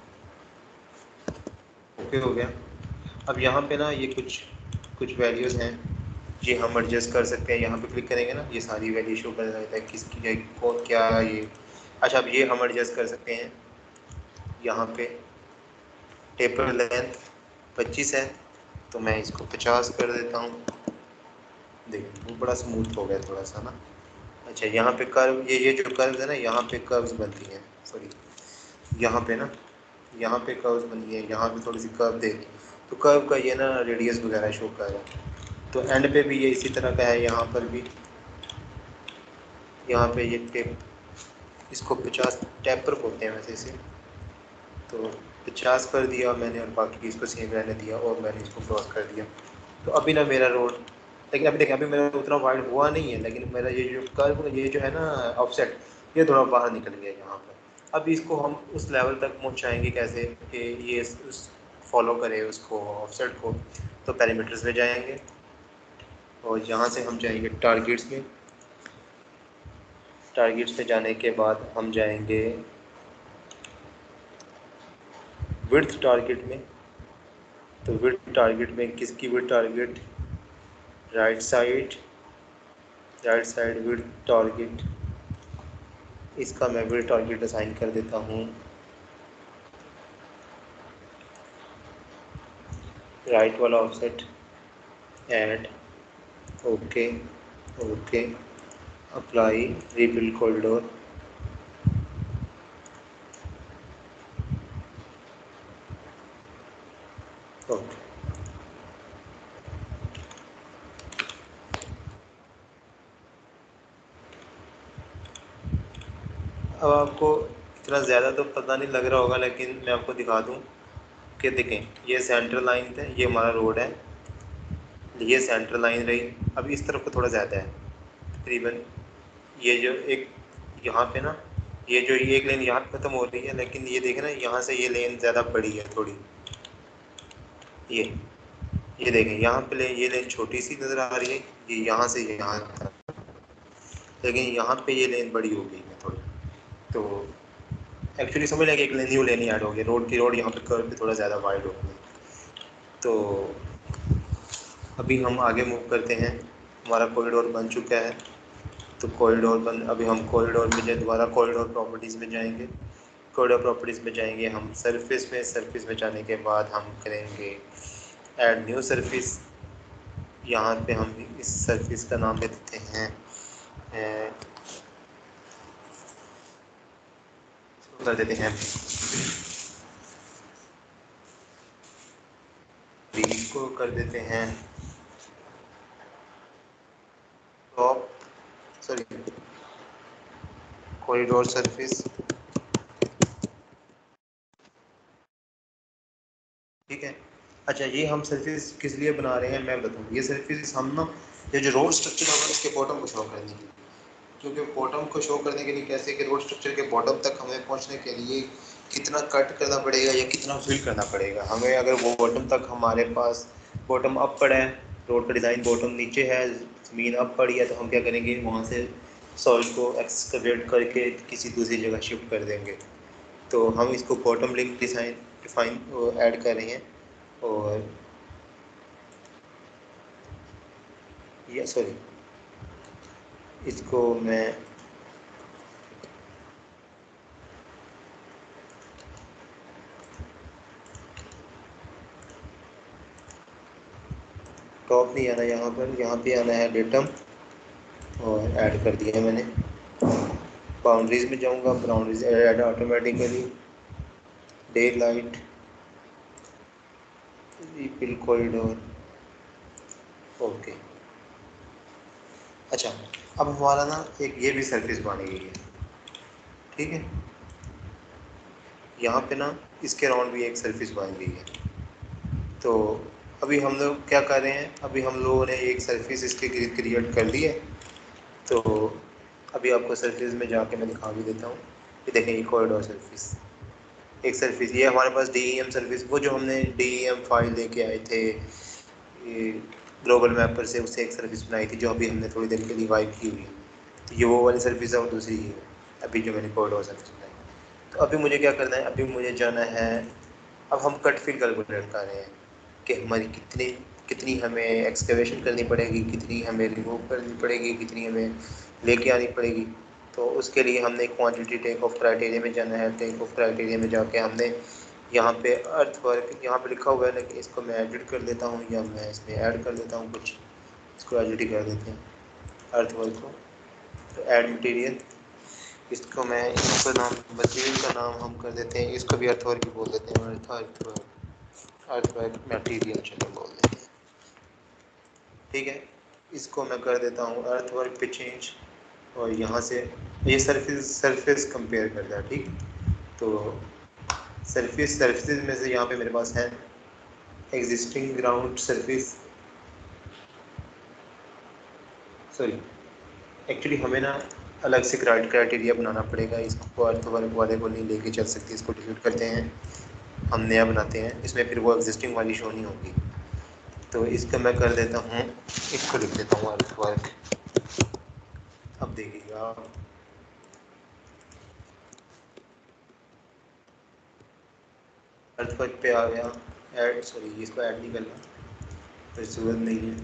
ओके हो गया। अब यहाँ पे ना ये कुछ वैल्यूज़ हैं, ये हम एडजस्ट कर सकते हैं। यहाँ पे क्लिक करेंगे ना, ये सारी वैल्यू शो कर देता है किसकी को क्या ये। अच्छा, अब ये हम एडजस्ट कर सकते हैं। यहाँ पे टेपर लेंथ 25 है, तो मैं इसको 50 कर देता हूँ। देखिए वो बड़ा स्मूथ हो गया थोड़ा सा ना। अच्छा, यहाँ पे कर्व, ये जो कर्व है ना, यहाँ पे कर्व्स बनती हैं, सॉरी यहाँ पे ना, यहाँ पे कर्व्स बनी है, यहाँ पे थोड़ी सी कर्व देखिए, तो कर्व का ये ना रेडियस वगैरह शो कर रहा है। तो एंड पे भी ये इसी तरह का है, यहाँ पर भी, यहाँ पे ये टेप, इसको 50 टैपर बोलते हैं वैसे इसे, तो 50 कर दिया मैंने, और बाकी इसको सेम रहने दिया, और मैंने इसको क्रॉस कर दिया। तो अभी ना मेरा रोड, लेकिन अभी देखिए अभी मेरा उतना वाइड हुआ नहीं है, लेकिन मेरा ये जो कर्व, ये जो है ना ऑफसेट, ये थोड़ा बाहर निकल गया यहाँ पर। अब इसको हम उस लेवल तक पहुँचाएँगे कैसे कि ये उस फॉलो करे उसको ऑफसेट को। तो पैरामीटर्स में जाएंगे, और यहाँ से हम जाएंगे टारगेट्स में। टारगेट्स पे जाने के बाद हम जाएंगे विड्थ टारगेट में। तो विड्थ टारगेट में किसकी width target, right side width target, इसका मैं विड्थ टारगेट असाइन कर देता हूँ राइट वाला offset, add, okay, okay, apply, rebuild corridor, okay. अब आपको इतना ज़्यादा तो पता नहीं लग रहा होगा, लेकिन मैं आपको दिखा दूँ कि देखें, ये सेंटर लाइन है, ये हमारा रोड है, ये सेंटर लाइन रही। अब इस तरफ को थोड़ा ज़्यादा है तकरीबन, ये जो एक यहाँ पे ना, ये जो ये एक लेन यहाँ पे ख़त्म हो रही है, लेकिन ये देखें ना, यहाँ से ये लेन ज़्यादा बड़ी है थोड़ी, ये देखें यहाँ पे ये लेन छोटी सी नज़र आ रही है, ये यहाँ से यहाँ तक, लेकिन यहाँ पे ये लेन बड़ी हो गई है थोड़ी। तो एक्चुअली समझ लें कि एक न्यू लेन ऐड हो गई, रोड यहाँ पे कर्व पे थोड़ा ज़्यादा वाइड हो गई। तो अभी हम आगे मूव करते हैं, हमारा कॉरिडोर बन चुका है। तो अभी हम कॉरिडोर में दोबारा कॉरिडोर प्रॉपर्टीज़ में जाएंगे। कॉरिडोर प्रॉपर्टीज़ में जाएंगे हम सरफेस में जाने के बाद हम करेंगे ऐड न्यू सरफेस। यहाँ पे हम इस सरफेस का नाम दे देते हैं कर देते हैं को कर देते हैं टॉप, सॉरी कॉरिडोर सरफेस, ठीक है। अच्छा, ये हम सरफेस किस लिए बना रहे हैं मैं बताऊँ। ये सरफेस हम ना, ये जो रोड स्ट्रक्चर होगा इसके बॉटम को शो करने के लिए, क्योंकि बॉटम को शो करने के लिए कैसे कि रोड स्ट्रक्चर के बॉटम तक हमें पहुंचने के लिए कितना कट करना पड़ेगा या कितना फिल करना पड़ेगा हमें। अगर वो बॉटम तक हमारे पास बॉटम अप पड़ा है, रोड का डिज़ाइन बॉटम नीचे है, ज़मीन अप पड़ी है, तो हम क्या करेंगे, वहाँ से सॉइल को एक्सकवेट करके किसी दूसरी जगह शिफ्ट कर देंगे। तो हम इसको बॉटम लिंक डिफाइन ऐड कर रहे हैं। और या सॉरी इसको मैं टॉप नहीं आना यहाँ पर, यहाँ पे आना है डेटम और ऐड कर दिया मैंने। बाउंड्रीज में जाऊँगा, boundaries add automatically, daylight, rebuild corridor, okay. अच्छा, अब हमारा ना एक ये भी सरफेस बन गई है, ठीक है। यहाँ पे ना इसके राउंड भी एक सरफेस बन गई है। तो अभी हम लोग क्या कर रहे हैं, अभी हम लोगों ने एक सरफेस इसके क्रिएट कर ली है। तो अभी आपको सरफेस में जाके मैं दिखा भी देता हूँ। ये देखें, ये कॉरिडोर सरफेस, एक सरफेस ये हमारे पास DEM सरफेस, वो जो हमने DEM फाइल लेके आए थे ये ग्लोबल मैपर से, उससे एक सर्विस बनाई थी जो अभी हमने थोड़ी देर के लिए वाइप की हुई है। तो ये वो वाली सर्विस है और दूसरी ये अभी जो मैंने कॉरिडोर सर्विस बनाई। तो अभी मुझे क्या करना है, अभी मुझे जाना है, अब हम कट फील कैलकुलेट कर रहे हैं कि हमारी कितनी हमें एक्सकवेशन करनी पड़ेगी, कितनी हमें रिमूव करनी पड़ेगी, कितनी हमें लेके आनी पड़ेगी। तो उसके लिए हमने क्वांटिटी टेक ऑफ क्राइटेरिया में जाना है। टेक ऑफ क्राइटेरिया में जाके हमने यहाँ पे अर्थ वर्क यहाँ पे लिखा हुआ है, लेकिन इसको मैं एडिट कर देता हूँ या मैं इसमें ऐड कर देता हूँ कुछ, इसको एडिट ही कर देते हैं अर्थ वर्क को। तो ऐड मटेरियल, इसको मैं इसका नाम, मटेरियल का नाम हम कर देते हैं, इसको भी अर्थ वर्क ही बोल देते हैं, अर्थ वर्क मटेरियल चलो बोल देते हैं, ठीक है। इसको मैं कर देता हूँ अर्थ वर्क पे चेंज, और यहाँ से ये सरफेस कंपेयर करता है, ठीक। तो सरफेसेस में से यहाँ पे मेरे पास है existing ground surface, sorry actually हमें ना अलग से क्राइटेरिया बनाना पड़ेगा, इसको अर्थ वर्क वाले को नहीं लेके चल सकती, इसको डिलीट करते हैं, हम नया बनाते हैं, इसमें फिर वो एग्जिस्टिंग वाली शो नहीं होगी। तो इसका मैं कर देता हूँ, इसको लिख देता हूँ अर्थ वर्क। अब देखिएगा अर्थ वर्क पे आ गया, ऐड, सॉरी इसको ऐड नहीं करना, फिर जरूरत नहीं है।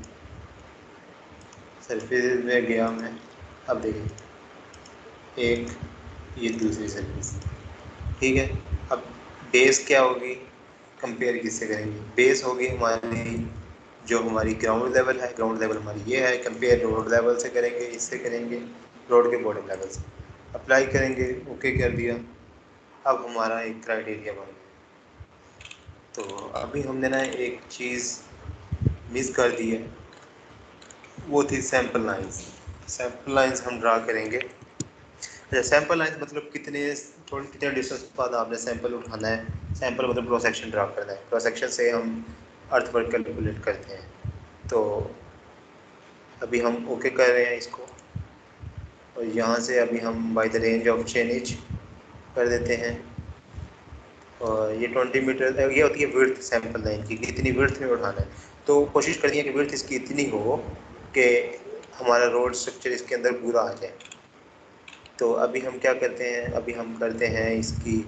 सरफेस में गया मैं, अब देखिए एक, ये दूसरी सरफेस, ठीक है। अब बेस क्या होगी, कंपेयर किससे करेंगे, बेस होगी हमारी जो हमारी ग्राउंड लेवल है, ग्राउंड लेवल हमारी ये है, कंपेयर रोड लेवल से करेंगे, इससे करेंगे रोड के बॉटम लेवल से, अप्लाई करेंगे, ओके कर दिया। अब हमारा एक क्राइटेरिया बन गया। तो अभी हमने ना एक चीज़ मिस कर दी है, वो थी सैम्पल लाइंस। सैम्पल लाइंस हम ड्रा करेंगे। अच्छा, सैम्पल लाइंस मतलब कितने डिस्टेंस के बाद आपने सैंपल उठाना है, सैंपल मतलब क्रॉस सेक्शन ड्रा करना है, क्रॉस सेक्शन से हम अर्थ वर्क कैलकुलेट करते हैं। तो अभी हम ओके कर रहे हैं इसको, और यहाँ से अभी हम by the range of chainage कर देते हैं, और ये 20 मीटर ये होती है विड्थ सैंपल लाइन की, कितनी विड्थ में उठाना है। तो कोशिश करनी है कि विड्थ इसकी इतनी हो कि हमारा रोड स्ट्रक्चर इसके अंदर पूरा आ जाए। तो अभी हम क्या करते हैं, अभी हम करते हैं इसकी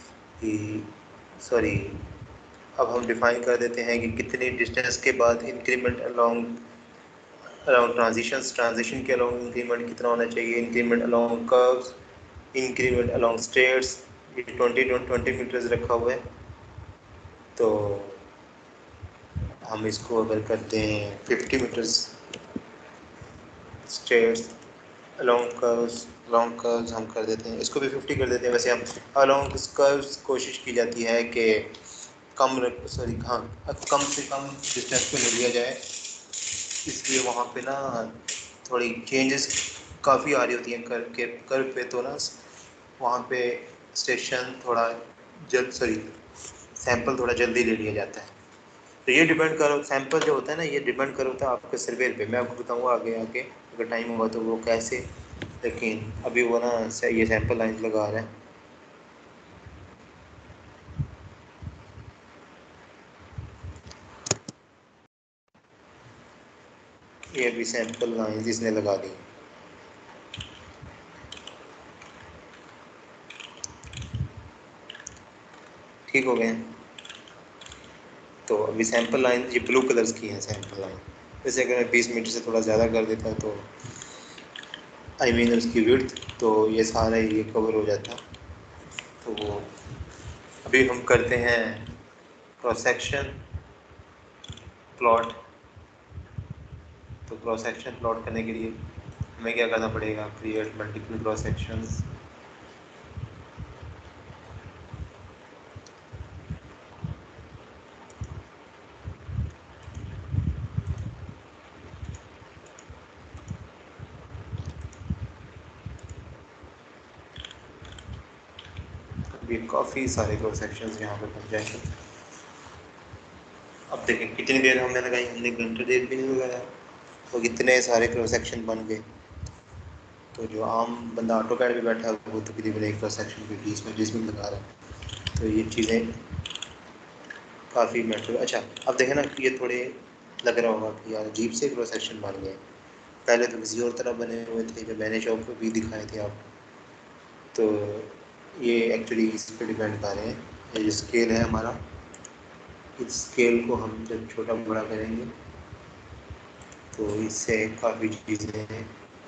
सॉरी अब हम डिफाइन कर देते हैं कि कितनी डिस्टेंस के बाद इंक्रीमेंट अराउंड ट्रांजिशन के अलाउंग इंक्रीमेंट कितना होना चाहिए, increment along curves, increment along stairs, ये 20 मीटर्स रखा हुआ है। तो हम इसको अगर करते हैं 50 मीटर्स स्टेयर्स, अलोंग कर्व्स हम कर देते हैं, इसको भी 50 कर देते हैं। वैसे हम अलोंग कर्व्स कोशिश की जाती है कि कम से कम डिस्टेंस पे ले लिया जाए, इसलिए वहाँ पे ना थोड़ी चेंजेस काफ़ी आ रही होती हैं कर्व पे। तो ना वहाँ पे स्टेशन थोड़ा सैंपल थोड़ा जल्दी ले लिया जाता है। तो ये डिपेंड करो, सैंपल जो होता है ना, ये डिपेंड करता है आपके सर्वेयर पे। मैं आपको बताऊँगा आगे आगे अगर टाइम होगा तो वो कैसे, लेकिन अभी वो ना ये सैंपल लाइन लगा रहा है। ये अभी सैंपल लाइन इसने लगा दी, ठीक हो गए। तो अभी सैंपल लाइन ये ब्लू कलर्स की है सैंपल लाइन, जैसे अगर मैं 20 मीटर से थोड़ा ज़्यादा कर देता तो उसकी विड्थ, तो ये सारा ये कवर हो जाता। तो अभी हम करते हैं क्रॉस सेक्शन प्लॉट। तो क्रॉस सेक्शन प्लॉट करने के लिए हमें क्या करना पड़ेगा, क्रिएट मल्टीपल क्रॉस सेक्शंस। अभी काफ़ी सारे क्रॉस सेक्शंस यहाँ पे बन जाएंगे। अब देखें कितनी देर हमने लगाई, हमने घंटे देर भी नहीं लगाया तो कितने सारे क्रॉस सेक्शन बन गए। तो जो आम बंदा ऑटो कैड में बैठा है वो तो तकरीबन एक क्रॉस सेक्शन के 20 मिनट लगा रहा है। तो ये चीज़ें काफ़ी मैटर। अच्छा अब देखें ना कि ये थोड़े लग रहा होगा कि यार अजीब से क्रॉस सेक्शन बन गए, पहले तो किसी और तरह बने हुए थे जो मैंने शॉप पर भी दिखाए थे आपको। तो ये एक्चुअली इस पर डिपेंड कर रहे हैं, ये जो स्केल है हमारा, इस स्केल को हम जब छोटा बड़ा करेंगे तो इससे काफ़ी चीज़ें,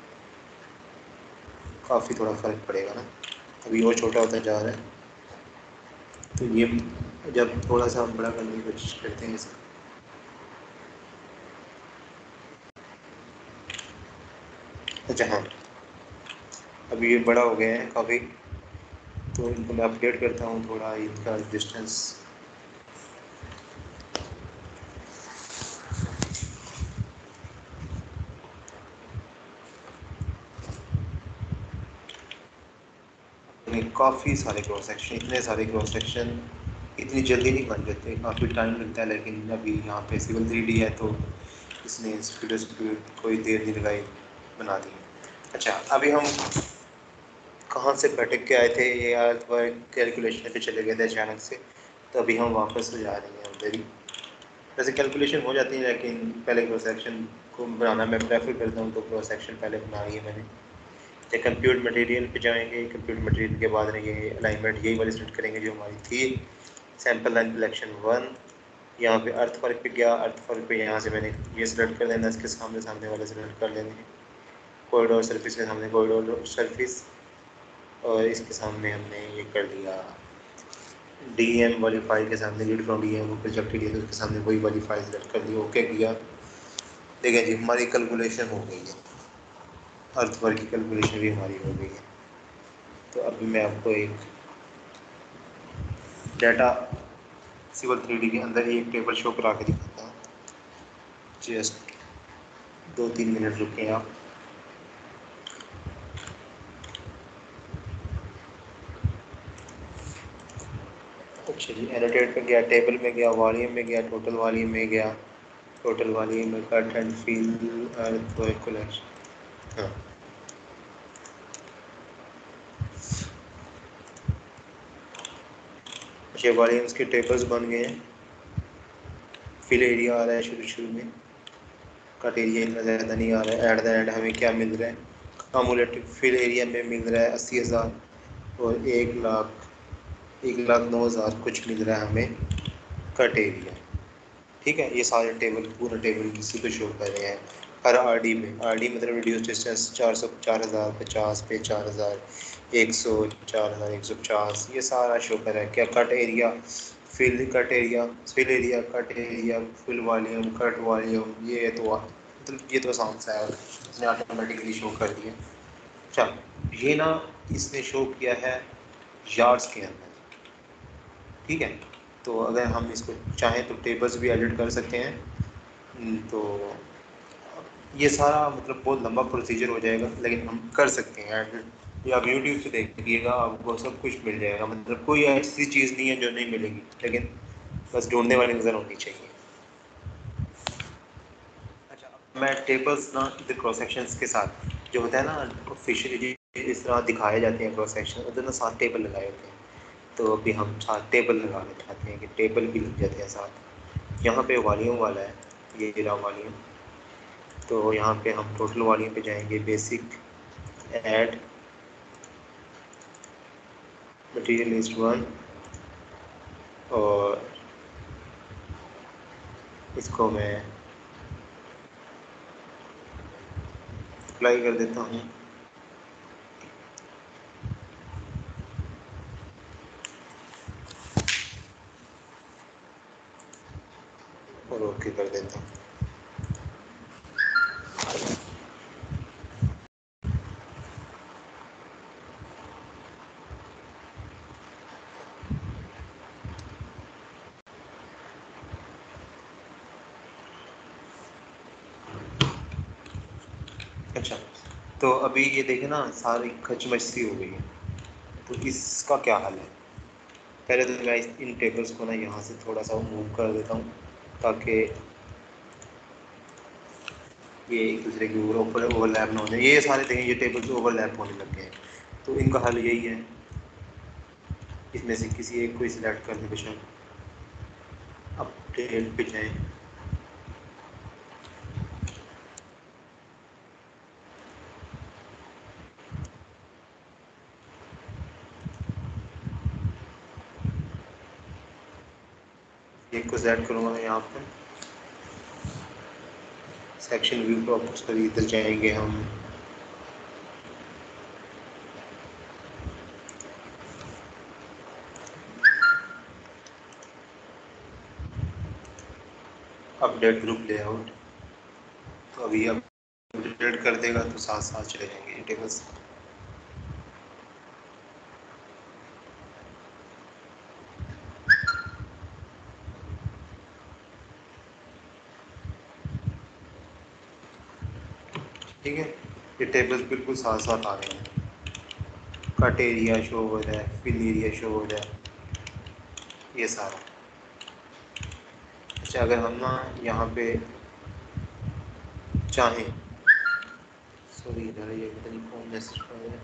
काफ़ी थोड़ा फ़र्क पड़ेगा ना। अभी और छोटा होता जा रहा है तो ये जब थोड़ा सा बड़ा करने की कोशिश करते हैं इसको। अच्छा हाँ, अभी ये बड़ा हो गया है काफ़ी, तो इनको मैं अपडेट करता हूँ थोड़ा इनका डिस्टेंस। काफ़ी सारे क्रॉस सेक्शन, इतने सारे क्रॉस सेक्शन इतनी जल्दी नहीं बन जाते, काफ़ी टाइम लगता है। लेकिन अभी यहाँ पे सिविल 3D है तो इसने स्पीड कोई देर नहीं लगाई, बना दी। अच्छा अभी हम कहाँ से भटक के आए थे, ये अर्थवर्क कैलकुलेशन पे चले गए थे अचानक से, तो अभी हम वापस हो जा रहे हैं उधर ही। वैसे कैलकुलेशन हो जाती है लेकिन पहले क्रॉस सेक्शन को बनाना मैं प्रेफर करता हूँ, तो क्रॉस सेक्शन पहले बना लिया मैंने। तो कंप्यूटर मटेरियल पे जाएंगे, कंप्यूटर मटेरियल के बाद ये अलाइनमेंट यही वाली सेलेक्ट करेंगे जो हमारी थी, सैम्पल लाइन कलेक्शन 1। यहाँ पे अर्थ वर्क पे गया, अर्थ वर्क पे यहाँ से मैंने ये सिलेक्ट कर देना, इसके सामने सामने वाले सिलेक्ट कर लेंगे, कॉरिडोर सर्फिस के सामने कॉरिडोर सर्फिस, और इसके सामने हमने ये कर दिया डीएम वाली फाइल के सामने रीड फ्रॉम डीएम वो प्रोजेक्टेड है तो उसके सामने वही वाली फाइल सेलेक्ट कर दी, ओके किया। देखिए जी हमारी कैलकुलेशन हो गई है, अर्थ वर्क की कैलकुलेशन भी हमारी हो गई है। तो अभी मैं आपको एक डाटा सिविल 3D के अंदर ही एक टेबल शो करा के दिखाता हूँ। जस्ट 2-3 मिनट रुकें आप। अच्छा जी, एनोटेट में गया, टेबल में गया, वॉल्यूम में गया, टोटल वॉल्यूम में गया, टोटल वॉल्यूम में cut and fill earth work collection. हाँ अच्छा, वॉल्यूम्स के टेबल्स बन गए हैं। फिल एरिया आ रहा है शुरू में, कट एरिया इतना ज़्यादा नहीं आ रहा है। एट द एंड हमें क्या मिल रहा है, कम्युलेटिव फिल एरिया में मिल रहा है 80,000 और 1,09,000 कुछ मिल रहा है हमें कट एरिया। ठीक है, ये सारे टेबल पूरा टेबल इसी को शो कर रहे हैं। हर आरडी में, आरडी मतलब रिड्यूस डिस्टेंस 400, 4,050 पे 4,000, 100, 4,150, ये सारा शो कर रहा है। क्या cut area, fill cut area, fill area cut area, fill volume cut volume, ये तो मतलब ये तो आसान सा है, इसने ऑटोमेटिकली शो कर दिया। चल ये ना इसने शो किया है यार्ड्स के अंदर, ठीक है। तो अगर हम इसको चाहें तो टेबल्स भी एडिट कर सकते हैं। तो ये सारा मतलब बहुत लंबा प्रोसीजर हो जाएगा लेकिन हम कर सकते हैं एडिट। या आप यूट्यूब से देखिएगा आपको सब कुछ मिल जाएगा, मतलब कोई ऐसी चीज़ नहीं है जो नहीं मिलेगी, लेकिन बस ढूंढने वाली नज़र होनी चाहिए। अच्छा अब मैं टेबल्स ना इधर क्रॉस सेक्शंस के साथ जो होता है ना ऑफिशियली इस तरह दिखाए जाते हैं क्रॉस सेक्शन, उधर ना 7 टेबल लगाए होते हैं। तो अभी हम 7 टेबल लगाना चाहते हैं कि टेबल भी लग जाते हैं साथ। यहाँ पे वॉल्यूम वाला है, ये रहा वॉल्यूम। तो यहाँ पे हम टोटल वॉल्यूम पे जाएंगे, बेसिक, ऐड मटेरियल लिस्ट 1, और इसको मैं अप्लाई कर देता हूँ। और ओके कर देता हूँ। अच्छा, तो अभी ये देखें ना, सारी खचमचती हो गई है, तो इसका क्या हल है? पहले तो मैं इन टेबल्स को ना यहाँ से थोड़ा सा मूव कर देता हूँ ताकि ये एक दूसरे के ऊपर ओवरलैप ना हो जाए। ये सारे देखें, ये टेबल्स ओवरलैप होने लग गए हैं, तो इनका हल यही है, इसमें से किसी एक को सिलेक्ट करने के बाद अपडेट पे जाएँ। एक को सेलेक्ट करूँगा यहाँ पर, सेक्शन व्यू प्रॉपर्टीज पर इधर जाएंगे हम। अपडेट ग्रुप लेआउट, तो अभी अपडेट कर देगा तो साथ साथ चले जाएंगे ये टेबल्स। ठीक है, ये टेबल्स बिल्कुल साथ साथ आ रहे हैं। कट एरिया शो हो रहा है, फिल एरिया शो हो रहा है, ये सारा। अच्छा, अगर हम ना यहाँ पे चाहें, सॉरी यार ये पता नहीं कौन मैसेज कर रहा है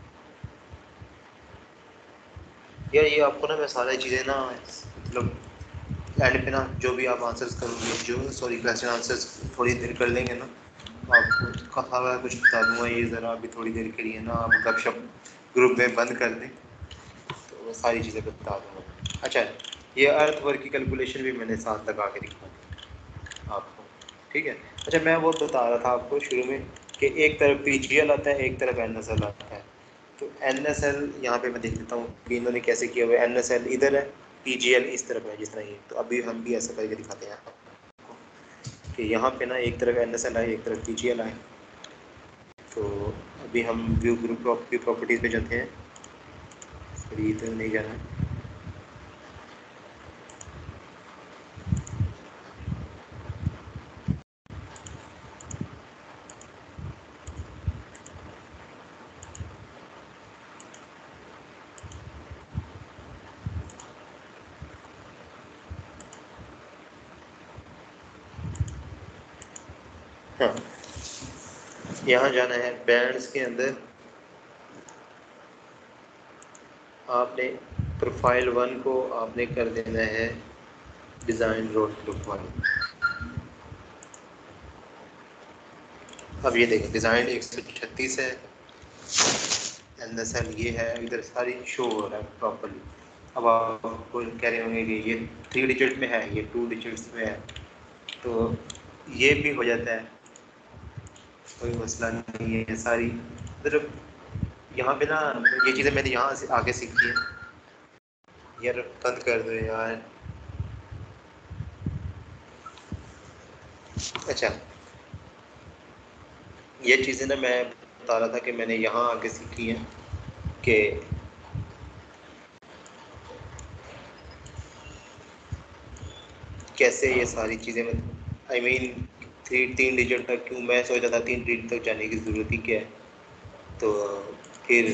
यार, ये आपको ना मैं सारी चीज़ें ना मतलब एंड पे ना जो भी आप आंसर्स करोगे, जो सॉरी क्वेश्चन आंसर्स थोड़ी देर कर लेंगे ना, तो आपको सारा कुछ बता दूंगा। ये ज़रा अभी थोड़ी देर के लिए ना आप गपशप ग्रुप में बंद कर दें तो मैं सारी चीज़ें बता दूंगा। अच्छा, ये अर्थ वर्क की कैलकुलेशन भी मैंने साथ लगा के दिखा दी आपको, ठीक है। अच्छा, मैं वो बता रहा था आपको शुरू में कि एक तरफ पीजीएल आता है, एक तरफ एनएसएल आता है। तो एनएसएल यहाँ पे मैं देख लेता हूँ कि इन्होंने कैसे किया हुआ है। एनएसएल इधर है, पीजीएल इस तरफ है, जिस तरह ये। तो अभी हम भी ऐसा करके दिखाते हैं आपको कि यहाँ पे ना एक तरफ एनएसएल आए, एक तरफ पीजीएल आए। तो अभी हम व्यू ग्रुप प्रॉपर्टीज़ पे जाते हैं। सॉरी, इधर नहीं जाना है। हाँ, यहाँ जाना है बैंड्स के अंदर। आपने प्रोफाइल 1 को आपने कर देना है डिज़ाइन रोड प्रोफाइल। अब ये देखें, डिज़ाइन 136 है, एनएसएल ये है, इधर सारी शो हो रहा है प्रॉपर्ली। अब आपको कह रहे होंगे कि ये 3 डिजिट में है, ये 2 डिजिट्स में है, तो ये भी हो जाता है, कोई मसला नहीं है। सारी मतलब यहाँ पे ना ये चीज़ें मैंने यहाँ से आगे सीखी है। यार बंद कर दो यार। अच्छा, ये चीज़ें ना मैं बता रहा था कि मैंने यहाँ आगे सीखी हैं कि कैसे ये सारी चीज़ें मतलब आई मीन 3 डिजिट तक क्यों, मैं सोचा था 3 डिजिट तक जाने की ज़रूरत ही क्या है। तो फिर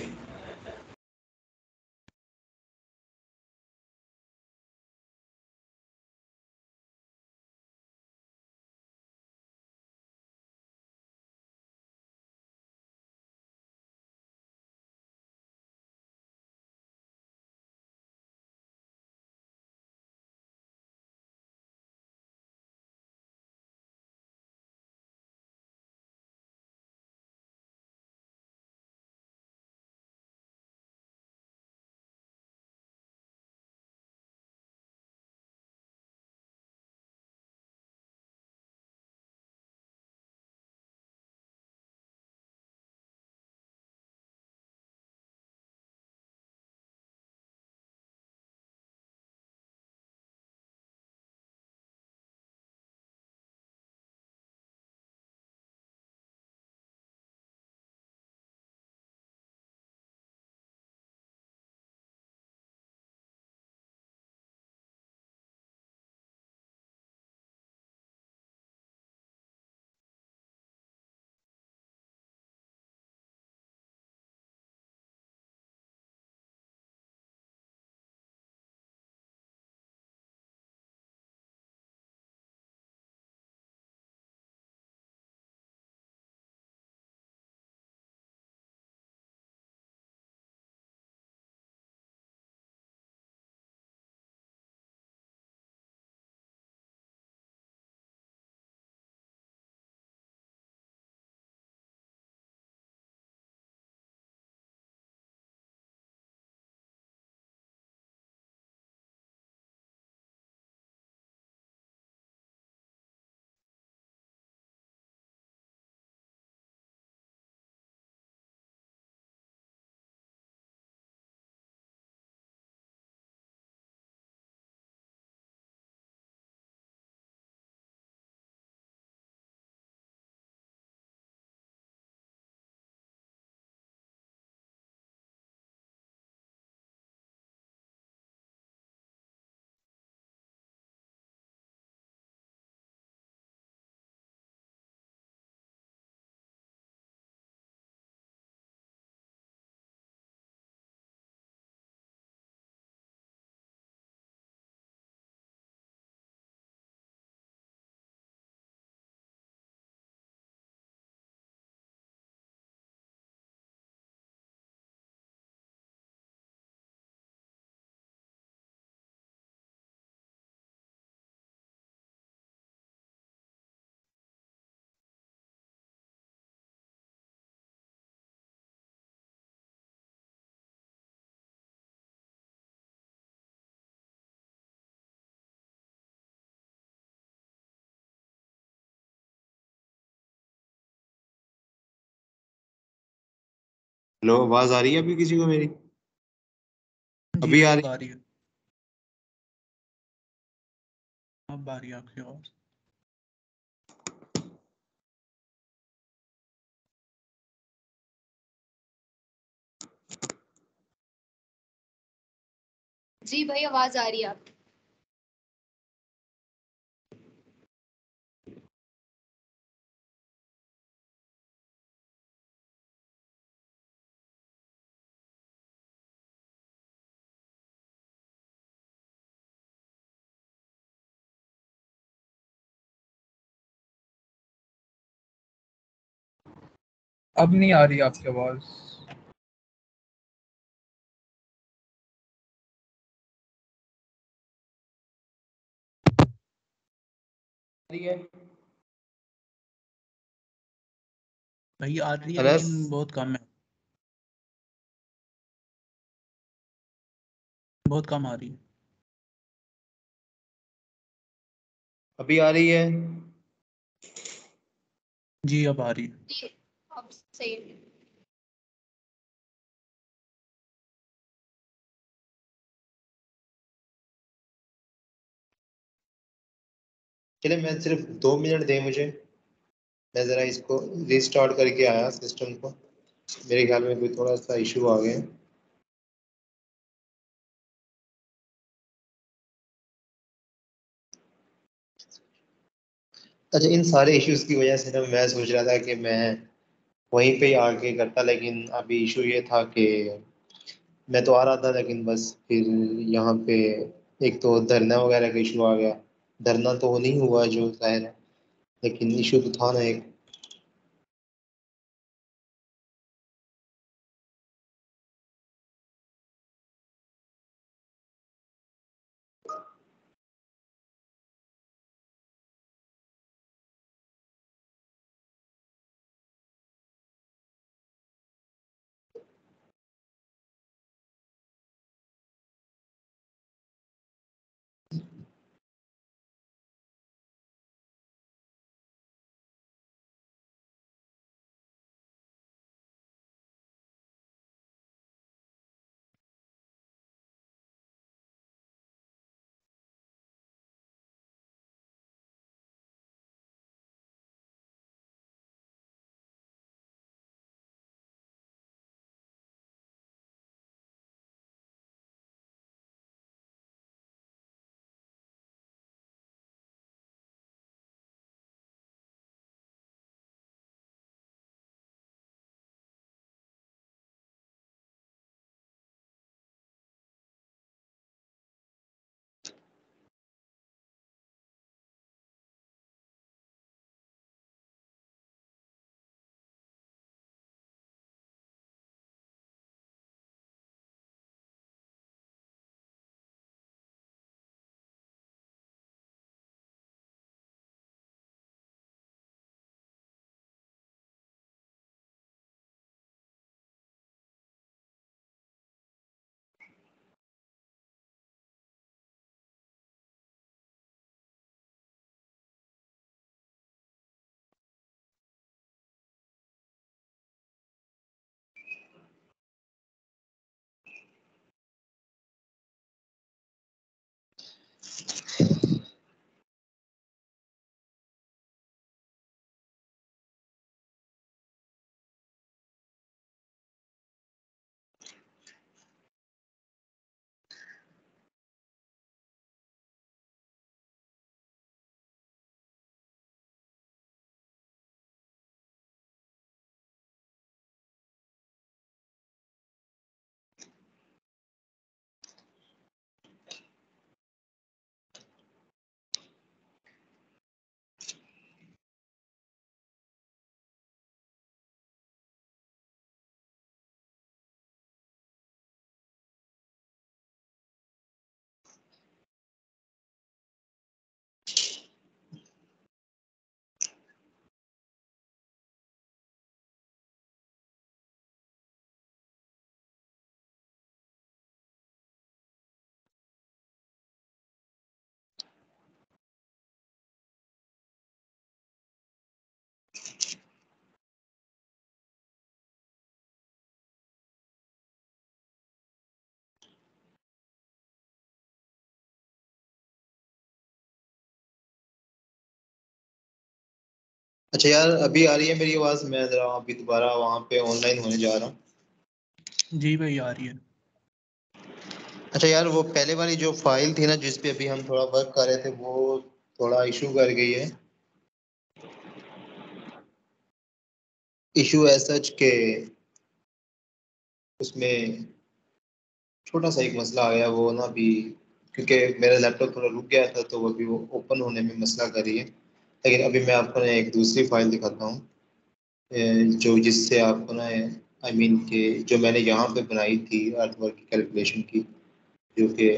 हेलो, आवाज आ रही है अभी किसी को मेरी? जी अभी आ अब रही? आ रही है। अब आ रही है आपकी आवाज। जी भाई आवाज आ रही है आपकी। अब नहीं आ रही आपकी आवाज। रही है? भाई आ रही है अनस, लेकिन बहुत कम है। बहुत कम आ रही है। अभी आ रही है? जी अब आ रही है। जी अब सही है। चले, मैं सिर्फ 2 मिनट दें मुझे। मैं ज़रा इसको रिस्टार्ट करके आया सिस्टम को। मेरे ख्याल में कोई थोड़ा सा इशू आ गया है। अच्छा, इन सारे इश्यूज की वजह से ना मैं सोच रहा था कि मैं वहीं पे ही आके करता, लेकिन अभी इशू ये था कि मैं तो आ रहा था, लेकिन बस फिर यहाँ पे एक तो धरना वगैरह का इशू आ गया। धरना तो नहीं हुआ जो जाहिर है, लेकिन इशू तो था ना एक। अच्छा यार, अभी आ रही है मेरी आवाज़? मैं ज़रा अभी दोबारा वहाँ पे ऑनलाइन होने जा रहा हूँ। जी भाई आ रही है। अच्छा यार, वो पहले वाली जो फाइल थी ना जिस पे अभी हम थोड़ा वर्क कर रहे थे, वो थोड़ा इशू कर गई है। इशू एज सच के उसमें छोटा सा एक मसला आ गया, वो ना अभी क्योंकि मेरा लैपटॉप थोड़ा रुक गया था, तो वो अभी वो ओपन होने में मसला कर रही है। लेकिन अभी मैं आपको ना एक दूसरी फाइल दिखाता हूँ, जो जिससे आपको ना आई मीन के जो मैंने यहाँ पे बनाई थी अर्थवर्क की कैलकुलेशन की, जो कि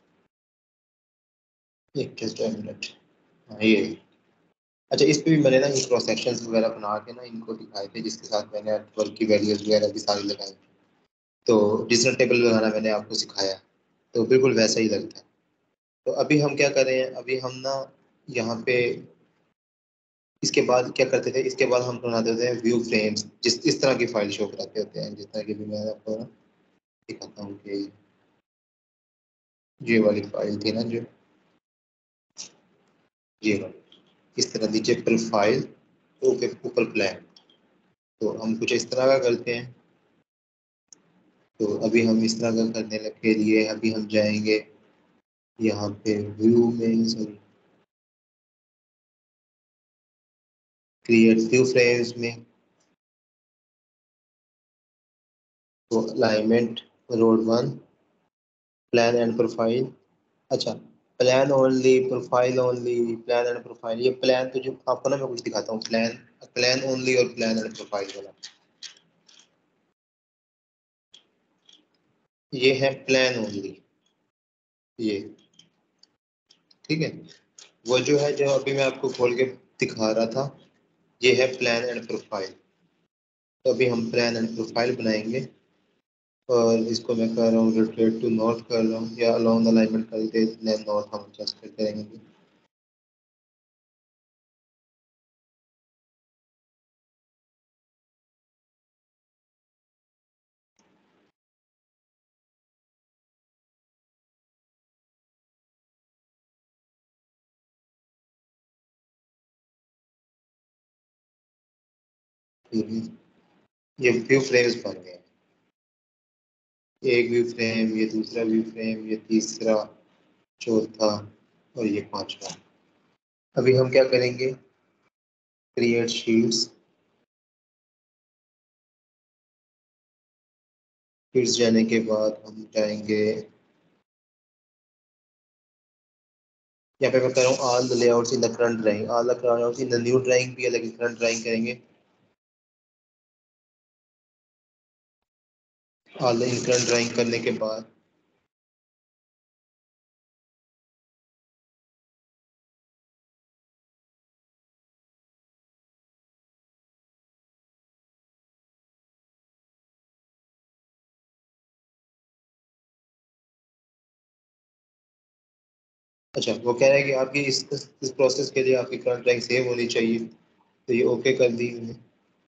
एक जस्ट मिनट, हाँ ये। अच्छा, इस पे भी मैंने ना ये क्रॉस सेक्शंस वगैरह बना के ना इनको दिखाए थे, जिसके साथ मैंने अर्थवर्क की वैल्यूज वगैरह भी सारी लगाई। तो डिजिटल टेबल लगाना मैंने आपको सिखाया, तो बिल्कुल वैसा ही लगता है। तो अभी हम क्या कर रहे हैं, अभी हम ना यहाँ पे इसके बाद क्या करते थे, इसके बाद हम बनाते होते हैं व्यू फ्रेम्स, जिस इस तरह की फाइल शो कराते होते हैं, जिस तरह की भी मैं आपको ना दिखाता हूँ कि ये वाली फाइल थी ना, जो ये वाली इस तरह नीचे प्रोफाइल, ऊपर ऊपर प्लान। तो हम कुछ इस तरह का करते हैं। तो अभी हम इस तरह का करने लग के लिए अभी हम जाएंगे यहाँ पे व्यू में, सॉरी क्रिएट व्यू फ्रेम्स में। तो alignment road 1, plan and profile. अच्छा, plan only, profile only, plan and profile. ये प्लान तो जो आपको ना मैं कुछ दिखाता हूँ, प्लान प्लान ओनली और प्लान एंड प्रोफाइल वाला, ये है प्लान ओनली, ये ठीक है। वो जो है, जो अभी मैं आपको खोल के दिखा रहा था, ये है प्लान एंड प्रोफाइल। तो अभी हम प्लान एंड प्रोफाइल बनाएंगे, और इसको मैं कर रहा हूँ रोटेट टू नॉर्थ कर रहा हूँ, या अलाउंग अलाइनमेंट करके नॉर्थ हम एडजस्ट करते रहेंगे। ये व्यू फ्रेम्स बन गए, एक व्यू फ्रेम, ये दूसरा व्यू फ्रेम, ये तीसरा, चौथा और ये पांचवा। अभी हम क्या करेंगे, क्रिएट शीट्स। शीट्स जाने के बाद हम जाएंगे, यहाँ पे मैं कर रहा हूँ all the layouts in the current drawing, all the layouts in the new drawing भी अलग करंट ड्राइंग करेंगे, all the in current drawing करने के बाद अच्छा, वो कह रहा है कि आपकी इस प्रोसेस के लिए आपकी करंट ड्राइंग सेव होनी चाहिए, तो ये ओके कर दी मैंने।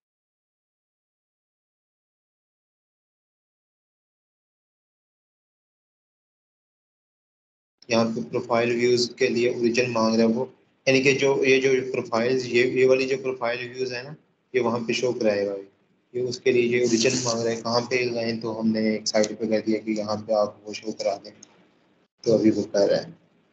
यहाँ पे प्रोफाइल व्यूज के लिए ओरिजिन मांग रहा है वो, यानी कि जो ये जो प्रोफाइल्स, ये वाली जो प्रोफाइल व्यूज है ना, ये वहाँ पे शो कराएगा ये उसके लिए ये ओरिजिन मांग रहा है। कहाँ पे लगाएं, तो हमने एक साइड पे कर दिया कि यहाँ पे आप वो शो करा दें, तो अभी वो कर रहा है।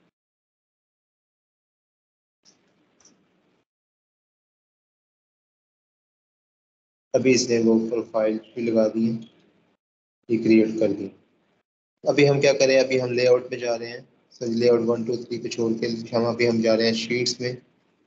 अभी इसने वो प्रोफाइल भी लगा दी है, ये क्रिएट कर दी। अभी हम क्या करें, अभी हम लेआउट में जा रहे हैं, सो लेआउट 1 2 3 पे छोड़ के हम अभी हम जा रहे हैं शीट्स में।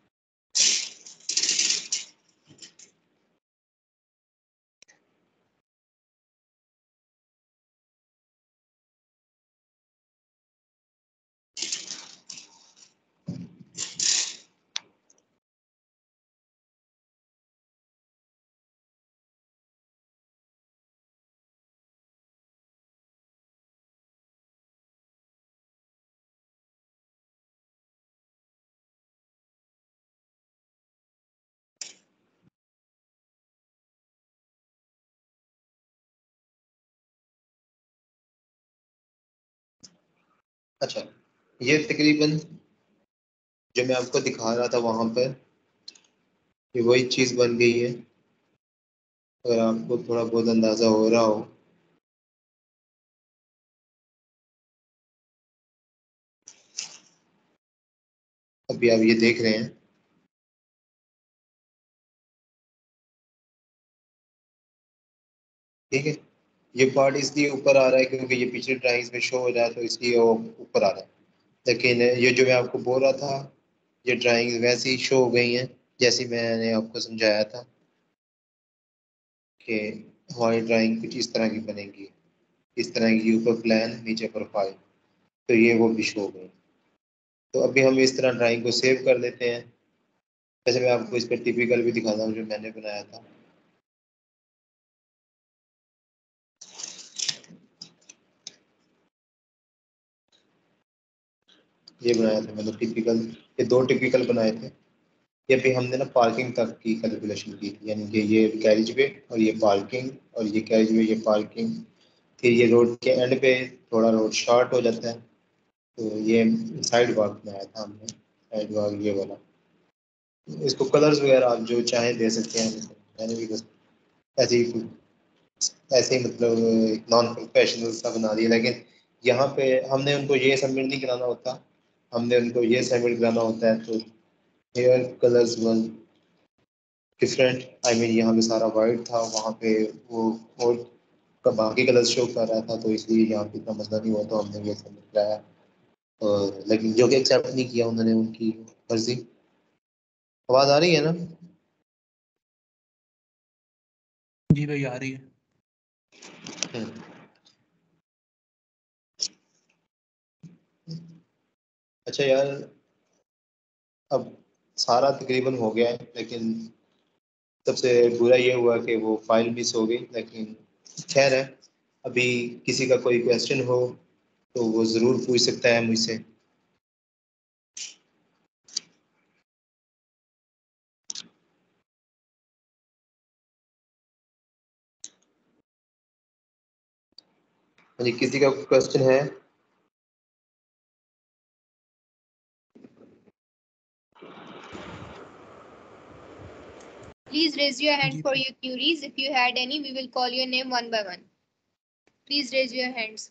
अच्छा, ये तकरीबन जो मैं आपको दिखा रहा था वहां पर, ये वही चीज़ बन गई है, अगर आपको थोड़ा बहुत अंदाज़ा हो रहा हो। अभी आप ये देख रहे हैं, ठीक है। ये पार्ट इसलिए ऊपर आ रहा है क्योंकि ये पिछले ड्राइंग्स में शो हो रहा है, तो इसलिए वो ऊपर आ रहा है। लेकिन ये जो मैं आपको बोल रहा था, ये ड्राइंग्स वैसे ही शो हो गई हैं जैसे मैंने आपको समझाया था कि हमारी ड्राइंग कुछ इस तरह की बनेगी, इस तरह की, ऊपर प्लान नीचे प्रोफाइल, तो ये वो भी शो हो गई। तो अभी हम इस तरह ड्राइंग को सेव कर लेते हैं। वैसे मैं आपको इस पर टिपिकल भी दिखाता हूँ जो मैंने बनाया था। ये बनाया था मैंने टिपिकल, ये 2 टिपिकल बनाए थे। ये भी हमने ना पार्किंग तक की कैलकुलेशन की थी, यानी कि ये कैरिज वे और ये पार्किंग, और ये कैरिज वे, ये पार्किंग। फिर ये रोड के एंड पे थोड़ा रोड शॉर्ट हो जाता है, तो ये साइड वॉक बनाया था हमने, साइड वॉक ये वाला। इसको कलर्स वगैरह आप जो चाहें दे सकते हैं। मैंने भी बस ऐसे ही ऐसे ही मतलब नॉन प्रोफेशनल सा बना दिया, लेकिन यहाँ पे हमने उनको ये सबमिट नहीं कराना होता, हमने उनको ये सबमिट कराना होता है। तो hair colours one different, I mean यहाँ पे सारा वाइट था, वहाँ पे वो और का बाकी कलर शो कर रहा था, तो इसलिए यहाँ पे इतना मसला नहीं हुआ, तो हमने ये सबमिट कराया। और लेकिन जो कि एक्सेप्ट नहीं किया उन्होंने, उनकी मर्जी। आवाज़ आ रही है ना? जी भाई आ रही है। हम्म। अच्छा यार, अब सारा तकरीबन हो गया है, लेकिन सबसे बुरा ये हुआ कि वो फाइल मिस हो गई। लेकिन खैर है, अभी किसी का कोई क्वेश्चन हो तो वो ज़रूर पूछ सकता है मुझसे। यदि किसी का क्वेश्चन है? Please raise your hand ji for your queries. If you had any, we will call your name one by one. Please raise your hands.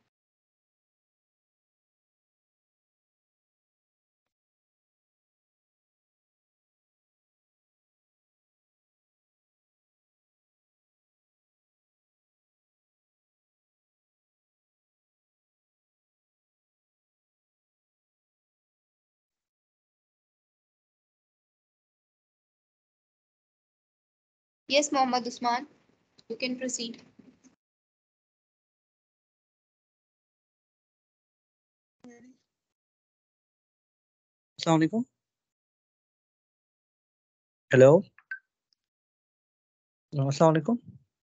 Yes, Mohammad Usman, you can proceed. अस्सलाम वालेकुम। Hello, अस्सलाम वालेकुम।